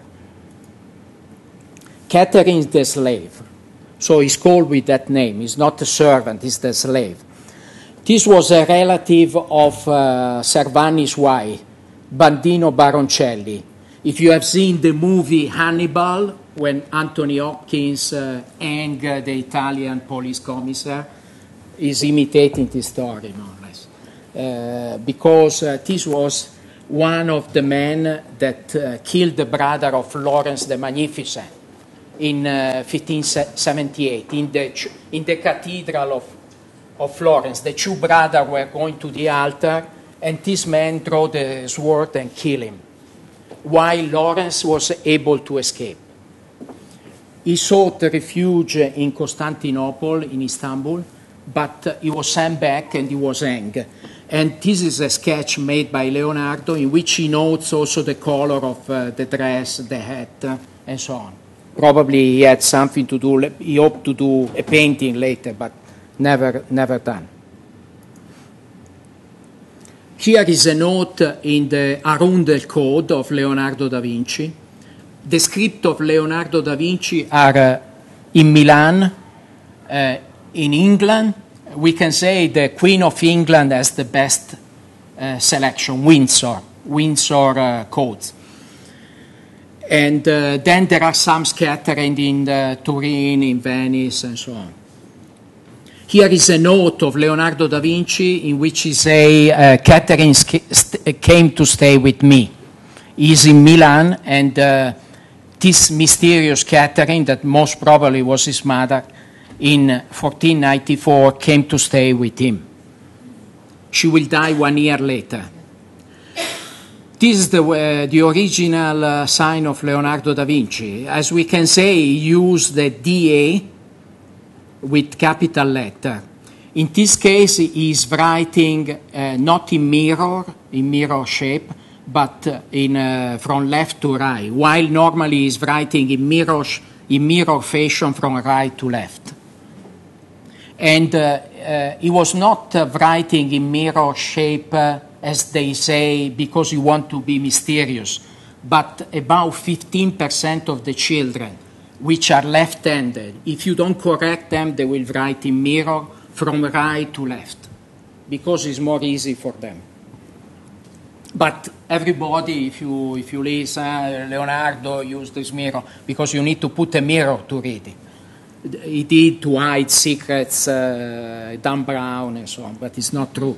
Catherine is the slave. So he's called with that name. He's not a servant, he's the slave. This was a relative of uh, Servanni's wife, Bandino Baroncelli. If you have seen the movie Hannibal, when Anthony Hopkins uh, hanged uh, the Italian police commissar, is imitating this story, more or less. Uh, because uh, this was one of the men that uh, killed the brother of Lawrence the Magnificent in uh, fifteen seventy-eight in the, in the cathedral of, of Florence. The two brothers were going to the altar, and this man drew the sword and killed him, while Lawrence was able to escape. He sought refuge in Constantinople, in Istanbul, but uh, he was sent back and he was hanged. And this is a sketch made by Leonardo in which he notes also the color of uh, the dress, the hat, uh, and so on. Probably he had something to do, he hoped to do a painting later, but never, never done. Here is a note in the Arundel Code of Leonardo da Vinci. The script of Leonardo da Vinci are uh, in Milan, uh, in England. We can say the Queen of England has the best uh, selection, Windsor, Windsor uh, codes. And uh, then there are some scattered in uh, Turin, in Venice, and so on. Here is a note of Leonardo da Vinci in which he says, uh, Catherine came to stay with me. He's in Milan, and uh, this mysterious Catherine, that most probably was his mother, in fourteen ninety-four came to stay with him. She will die one year later. This is the, uh, the original uh, sign of Leonardo da Vinci. As we can say, he used the D A with capital letter. In this case, he is writing uh, not in mirror, in mirror shape, but uh, in, uh, from left to right, while normally he is writing in mirror, in mirror fashion from right to left. And uh, uh, he was not uh, writing in mirror shape, uh, as they say, because you want to be mysterious, but about fifteen percent of the children, which are left-handed, if you don't correct them, they will write in mirror from right to left, because it's more easy for them. But everybody, if you, if you listen, uh, Leonardo used this mirror, because you need to put a mirror to read it. He did to hide secrets, uh, Dan Brown and so on, but it's not true.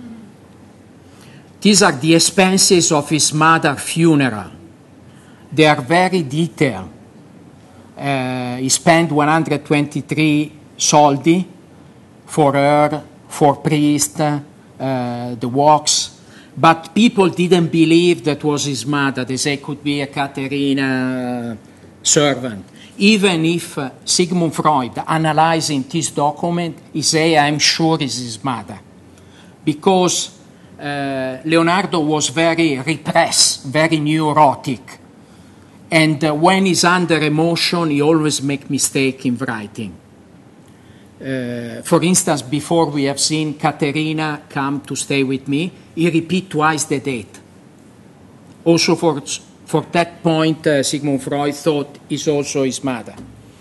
These are the expenses of his mother's funeral. They are very detailed. Uh, he spent one hundred twenty-three soldi for her, for priest, uh, the walks. But people didn't believe that was his mother. They say it could be a Caterina servant. Even if uh, Sigmund Freud, analyzing this document, he say, I'm sure it's his mother. Because uh, Leonardo was very repressed, very neurotic. And uh, when he's under emotion, he always makes mistake in writing. Uh, for instance, before we have seen Caterina come to stay with me, he repeat twice the date. Also for, for that point, uh, Sigmund Freud thought is also his mother.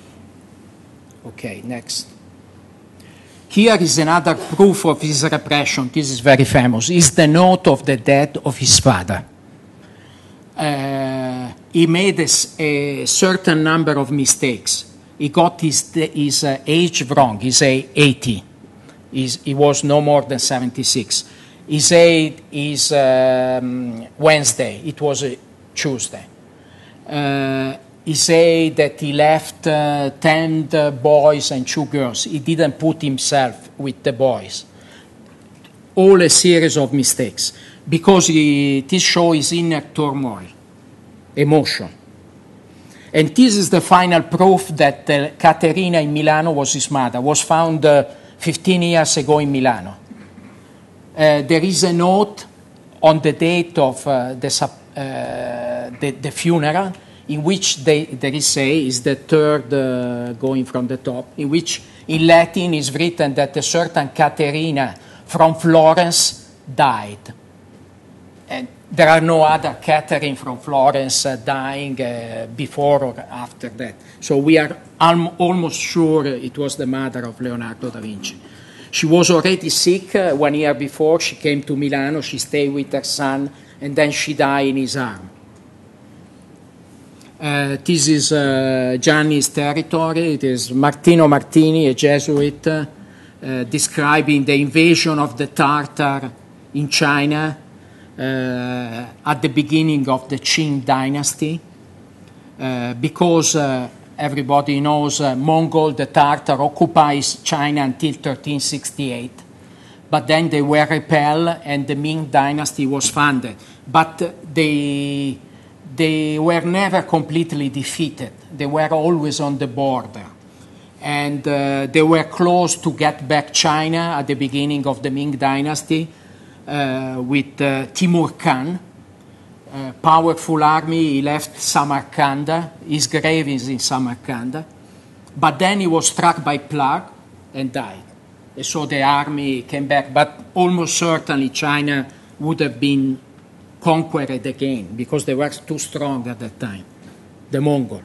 Okay, next. Here is another proof of his repression. This is very famous. It's the note of the death of his father. Uh, he made a, a certain number of mistakes. He got his, his uh, age wrong. He said eighty. He's, he was no more than seventy-six. He said is um, Wednesday. It was a Tuesday. Uh, he said that he left uh, ten boys and two girls. He didn't put himself with the boys. All a series of mistakes. Because he, this show is inner turmoil, emotion. And this is the final proof that uh, Caterina in Milano was his mother, was found uh, fifteen years ago in Milano. Uh, there is a note on the date of uh, the, uh, the, the funeral, in which they, there is say, is the third uh, going from the top, in which in Latin is written that a certain Caterina from Florence died. And there are no other Catherine from Florence uh, dying uh, before or after that. So we are al- almost sure it was the mother of Leonardo da Vinci. She was already sick uh, one year before. She came to Milano, she stayed with her son, and then she died in his arm. Uh, this is uh, Gianni's territory. It is Martino Martini, a Jesuit, uh, uh, describing the invasion of the Tartar in China uh, at the beginning of the Qing dynasty, uh, because uh, everybody knows uh, Mongol, the Tartar, occupies China until thirteen sixty-eight. But then they were repelled and the Ming dynasty was founded. But uh, they, they were never completely defeated. They were always on the border. And uh, they were close to get back China at the beginning of the Ming dynasty uh, with uh, Timur Khan. uh, powerful army. He left Samarkand. His grave is in Samarkand. But then he was struck by plague and died. And so the army came back. But almost certainly China would have been conquered again because they were too strong at that time, the Mongol.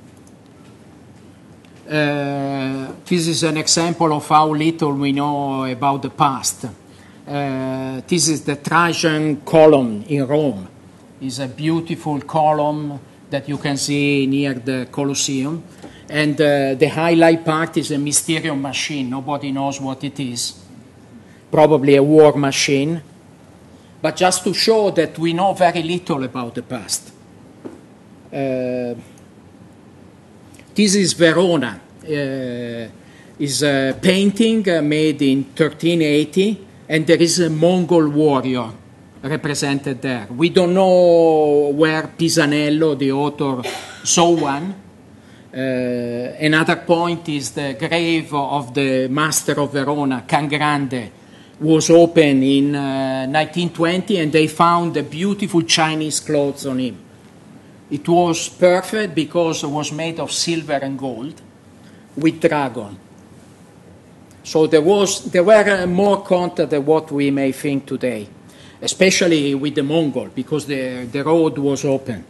Uh, this is an example of how little we know about the past. Uh, this is the Trajan column in Rome. It's a beautiful column that you can see near the Colosseum. And uh, the highlight part is a mysterious machine. Nobody knows what it is. Probably a war machine. But just to show that we know very little about the past. Uh, this is Verona. Uh, is a painting uh, made in thirteen eighty, and there is a Mongol warrior represented there. We don't know where Pisanello, the author, saw one. Uh, another point is the grave of the master of Verona, Can Grande, was opened in uh, nineteen twenty, and they found the beautiful Chinese clothes on him. It was perfect because it was made of silver and gold with dragon. So there was there were uh, more contact than what we may think today, especially with the Mongol, because the, the road was open.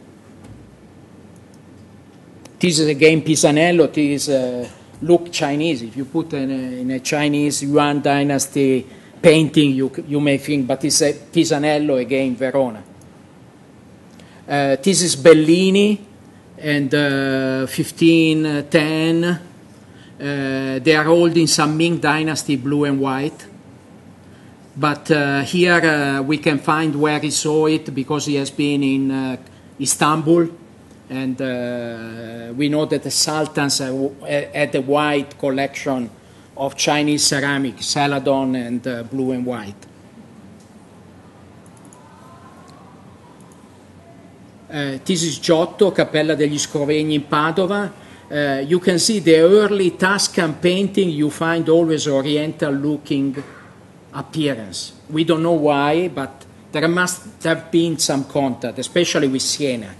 This is again Pisanello. This uh, look Chinese. If you put in a, in a Chinese Yuan dynasty painting, you, you may think, but it's a Pisanello again, Verona. Uh, this is Bellini, and uh, fifteen ten. Uh, they are holding some Ming dynasty, blue and white. But uh, here uh, we can find where he saw it because he has been in uh, Istanbul. And uh, we know that the Sultans had a wide collection of Chinese ceramic, Celadon and uh, blue and white. Uh, this is Giotto, Cappella degli Scrovegni in Padova. Uh, you can see the early Tuscan painting, you find always Oriental-looking appearance. We don't know why, but there must have been some contact, especially with Siena.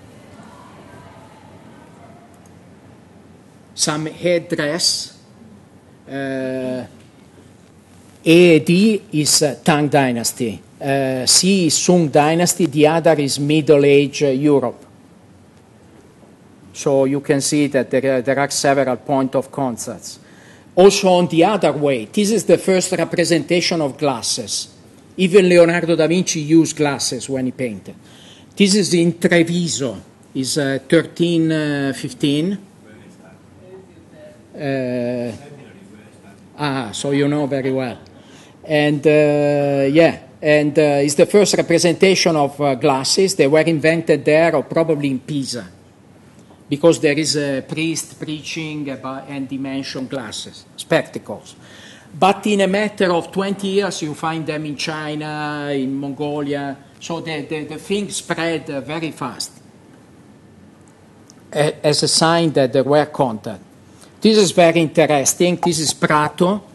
Some headdress. Uh, A D is uh, Tang Dynasty. Uh, C is Sung Dynasty. The other is Middle Age uh, Europe. So you can see that there are, there are several points of contact. Also on the other way, this is the first representation of glasses. Even Leonardo da Vinci used glasses when he painted. This is in Treviso. It's uh, thirteen fifteen. Uh, ah, so you know very well. And uh, yeah, and uh, it's the first representation of uh, glasses. They were invented there, or probably in Pisa, because there is a priest preaching about, and he mentioned glasses, spectacles. But in a matter of twenty years, you find them in China, in Mongolia. So the, the, the thing spread uh, very fast, a, as a sign that there were contact. This is very interesting. This is Prato.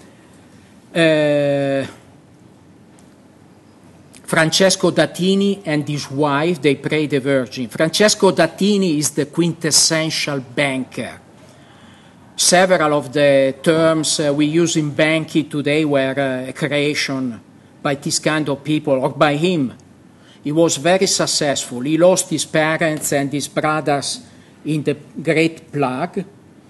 Uh, Francesco Dattini and his wife, they pray the Virgin. Francesco Dattini is the quintessential banker. Several of the terms uh, we use in banking today were uh, a creation by this kind of people, or by him. He was very successful. He lost his parents and his brothers in the Great Plague,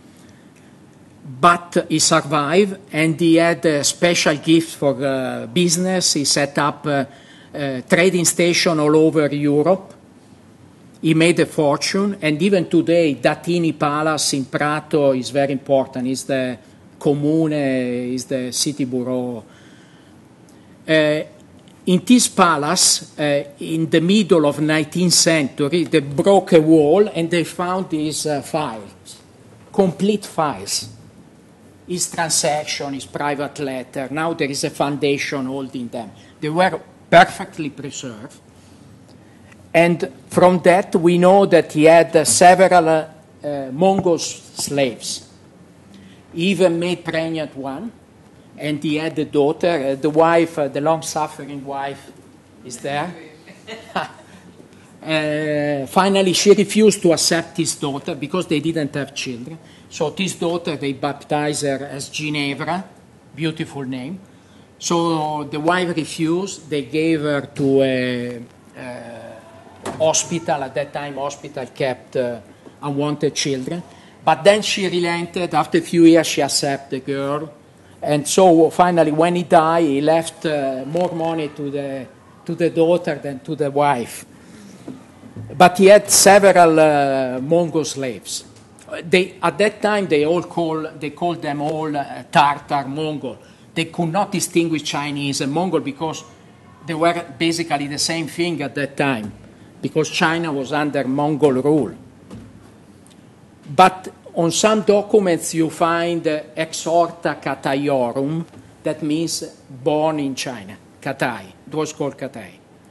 but he survived, and he had a special gift for uh, business. He set up uh, a trading station all over Europe. He made a fortune, and even today, Dattini Palace in Prato is very important. It's the comune, is the city bureau. Uh, in this palace, uh, in the middle of nineteenth century, they broke a wall and they found these uh, files, complete files. His transaction, his private letter. Now there is a foundation holding them. They were perfectly preserved. And from that, we know that he had uh, several uh, uh, Mongol slaves. He even made pregnant one, and he had a daughter. Uh, the wife, uh, the long-suffering wife, is there. Uh, finally, she refused to accept his daughter because they didn't have children. So this daughter, they baptized her as Ginevra, beautiful name. So the wife refused. They gave her to a, a hospital. At that time, hospital kept uh, unwanted children. But then she relented. After a few years, she accepted the girl. And so finally, when he died, he left uh, more money to the, to the daughter than to the wife. But he had several uh, Mongol slaves. They, at that time, they all call, they called them all uh, Tartar, Mongol. They could not distinguish Chinese and Mongol because they were basically the same thing at that time, because China was under Mongol rule. But on some documents you find uh, Exorta Kataiorum, that means born in China, Katai. It was called Katai.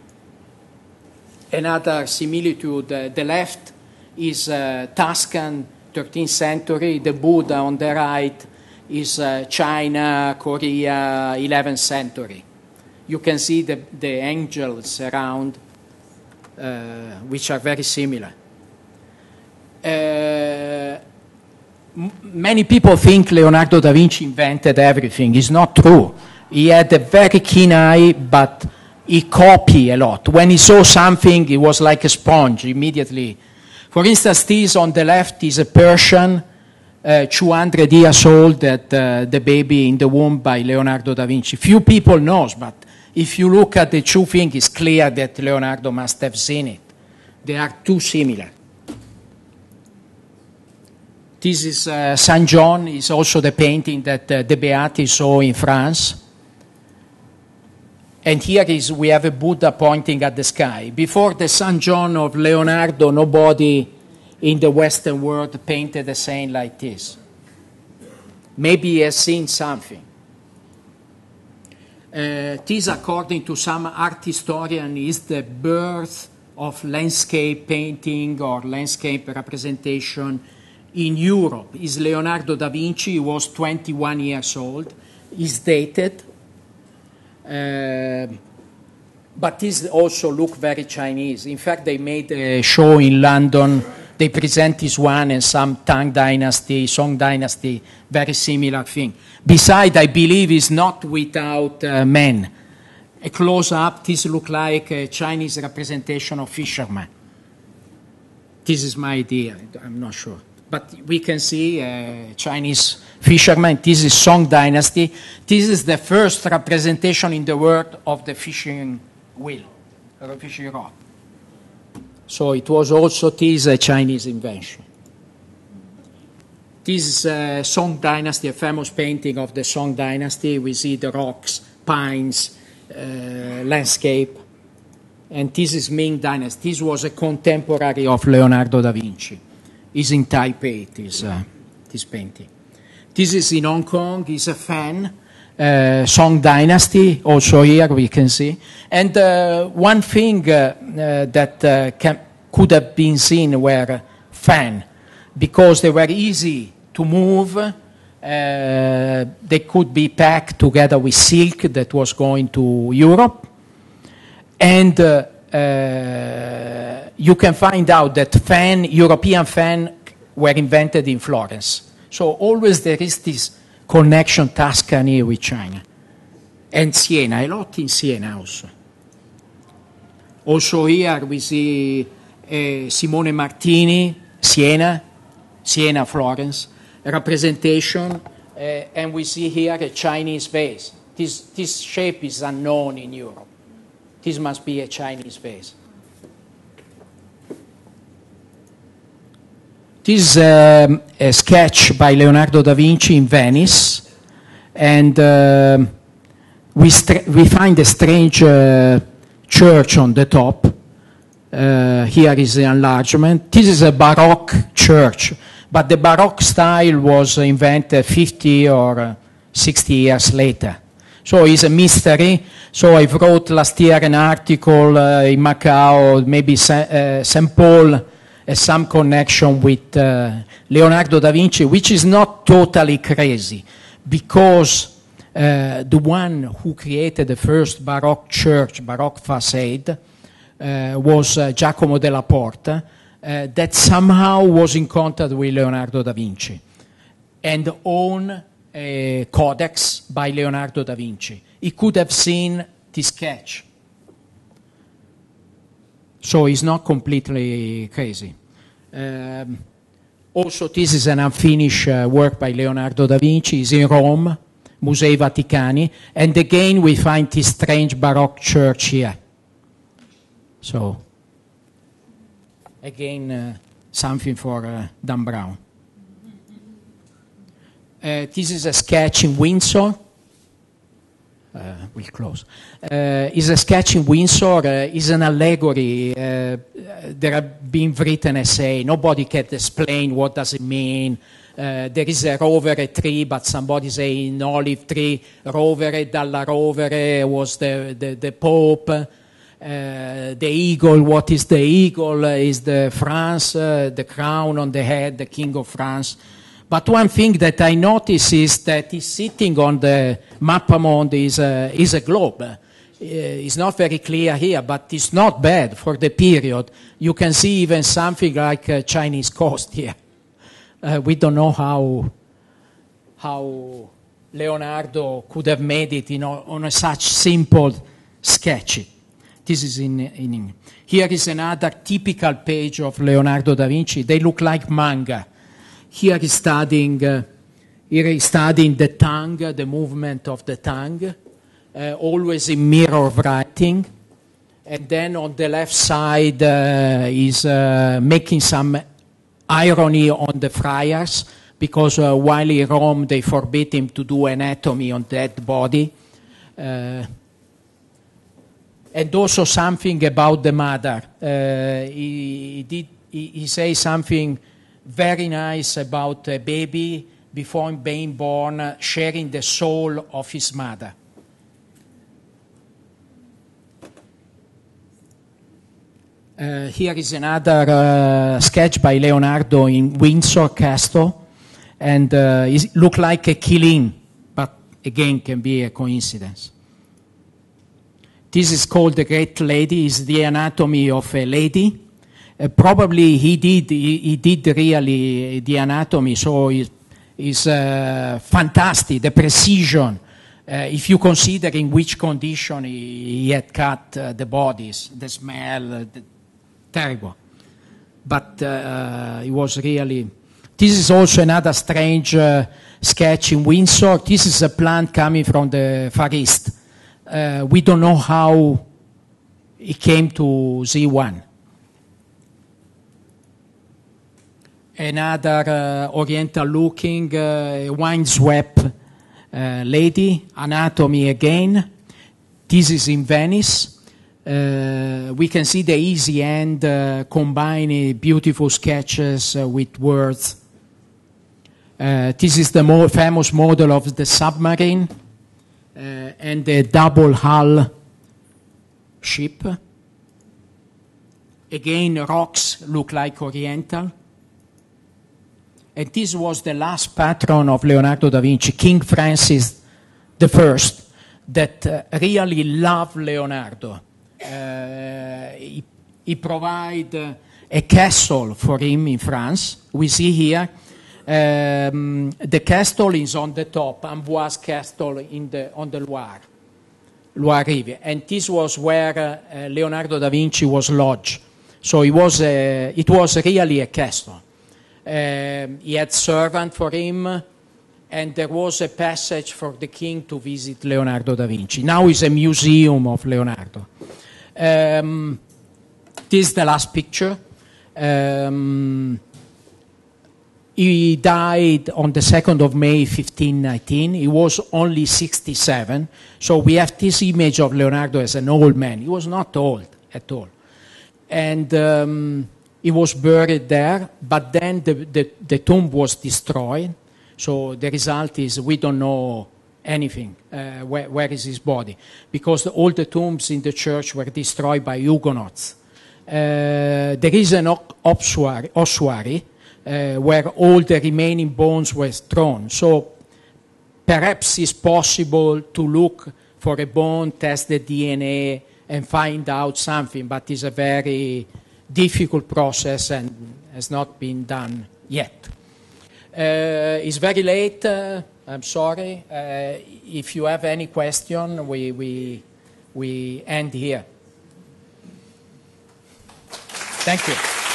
Another similitude, uh, the left is uh, Tuscan, thirteenth century, the Buddha on the right is uh, China, Korea, eleventh century. You can see the, the angels around, uh, which are very similar. Uh, m- many people think Leonardo da Vinci invented everything. It's not true. He had a very keen eye, but he copied a lot. When he saw something, it was like a sponge immediately. For instance, this on the left is a Persian, uh, two hundred years old, that uh, the baby in the womb by Leonardo da Vinci. Few people knows, but if you look at the two things, it's clear that Leonardo must have seen it. They are too similar. This is uh, Saint John, is also the painting that uh, the Beati saw in France. And here is, we have a Buddha pointing at the sky. Before the Saint John of Leonardo, nobody in the Western world painted a saint like this. Maybe he has seen something. Uh, this, according to some art historian, is the birth of landscape painting or landscape representation in Europe. Is Leonardo da Vinci. He was twenty-one years old. He's dated. Uh, but this also look very Chinese. In fact, they made a show in London. They present this one and some Tang Dynasty, Song Dynasty, very similar thing. Besides, I believe it's not without uh, men. A close-up, this look like a Chinese representation of fishermen. This is my idea. I'm not sure. But we can see uh, Chinese fishermen. This is Song Dynasty. This is the first representation in the world of the fishing wheel, or a fishing rod. So it was also, this a Chinese invention. This is uh, Song Dynasty, a famous painting of the Song Dynasty. We see the rocks, pines, uh, landscape. And this is Ming Dynasty. This was a contemporary of Leonardo da Vinci. Is in Taipei, this, uh, this painting. This is in Hong Kong, is a fan, uh, Song Dynasty, also here we can see. And uh, one thing uh, uh, that uh, can, could have been seen were fan, because they were easy to move. Uh, they could be packed together with silk that was going to Europe. And uh, uh, you can find out that fan, European fan were invented in Florence. So always there is this connection, Tuscany with China. And Siena, a lot in Siena also. Also here we see uh, Simone Martini, Siena, Siena, Florence, a representation, uh, and we see here a Chinese vase. This, this shape is unknown in Europe. This must be a Chinese vase. This is um, a sketch by Leonardo da Vinci in Venice, and uh, we, we find a strange uh, church on the top. Uh, here is the enlargement. This is a Baroque church, but the Baroque style was invented fifty or sixty years later. So it's a mystery. So I wrote last year an article uh, in Macau, maybe Saint Paul has some connection with uh, Leonardo da Vinci, which is not totally crazy, because uh, the one who created the first Baroque church, Baroque facade, uh, was uh, Giacomo della Porta, uh, that somehow was in contact with Leonardo da Vinci and owned a codex by Leonardo da Vinci. He could have seen the sketch. So he's not completely crazy. Um, also, this is an unfinished uh, work by Leonardo da Vinci. It's in Rome, Musei Vaticani. And again, we find this strange Baroque church here. So, again, uh, something for uh, Dan Brown. Uh, this is a sketch in Windsor. Uh, we'll close. Uh, is a sketch in Windsor, uh, is an allegory. Uh, there have been written essays. Nobody can explain what does it mean. Uh, there is a rovere tree, but somebody say an olive tree. Rovere dalla rovere was the, the, the Pope. Uh, the eagle, what is the eagle? Uh, is the France, uh, the crown on the head, the King of France. But one thing that I notice is that he's sitting on the mappamondo is a, is a globe. Uh, it's not very clear here, but it's not bad for the period. You can see even something like a Chinese coast here. Uh, we don't know how, how Leonardo could have made it in, on a such simple sketch. This is in, in. Here is another typical page of Leonardo da Vinci. They look like manga. Here he's studying, uh, here he's studying the tongue, the movement of the tongue, uh, always in mirror writing. And then on the left side uh, he's uh, making some irony on the friars, because uh, while in Rome they forbid him to do anatomy on dead body. Uh, and also something about the mother. Uh, he, he, did, he, he says something very nice about a baby before being born, uh, sharing the soul of his mother. Uh, here is another uh, sketch by Leonardo in Windsor Castle, and uh, it looks like a killing, but again can be a coincidence. This is called The Great Lady. It's the anatomy of a lady. Uh, probably he did he, he did really the anatomy, so it's, it's uh, fantastic, the precision. Uh, if you consider in which condition he, he had cut uh, the bodies, the smell, uh, the, terrible. But uh, it was really... This is also another strange uh, sketch in Windsor. This is a plant coming from the Far East. Uh, we don't know how it came to Z one. Another uh, oriental-looking, uh, wine-swept uh, lady, anatomy again. This is in Venice. Uh, we can see the easy end uh, combining beautiful sketches uh, with words. Uh, this is the more famous model of the submarine uh, and the double hull ship. Again, rocks look like oriental. And this was the last patron of Leonardo da Vinci, King Francis the First, that uh, really loved Leonardo. Uh, he, he provided uh, a castle for him in France. We see here um, the castle is on the top, Amboise Castle in the, on the Loire, Loire River. And this was where uh, uh, Leonardo da Vinci was lodged. So it was, a, it was really a castle. Um, he had servant for him, and there was a passage for the king to visit Leonardo da Vinci. Now it's a museum of Leonardo. Um, this is the last picture. Um, he died on the second of May, fifteen nineteen. He was only sixty-seven. So we have this image of Leonardo as an old man. He was not old at all. And um, he was buried there, but then the, the, the tomb was destroyed. So the result is we don't know anything. Uh, where, where is his body? Because the, all the tombs in the church were destroyed by Huguenots. Uh, there is an ossuary, ossuary uh, where all the remaining bones were thrown. So perhaps it's possible to look for a bone, test the D N A, and find out something, but it's a very difficult process and has not been done yet. Uh, it's very late, uh, I'm sorry. Uh, if you have any question, we, we, we end here. Thank you.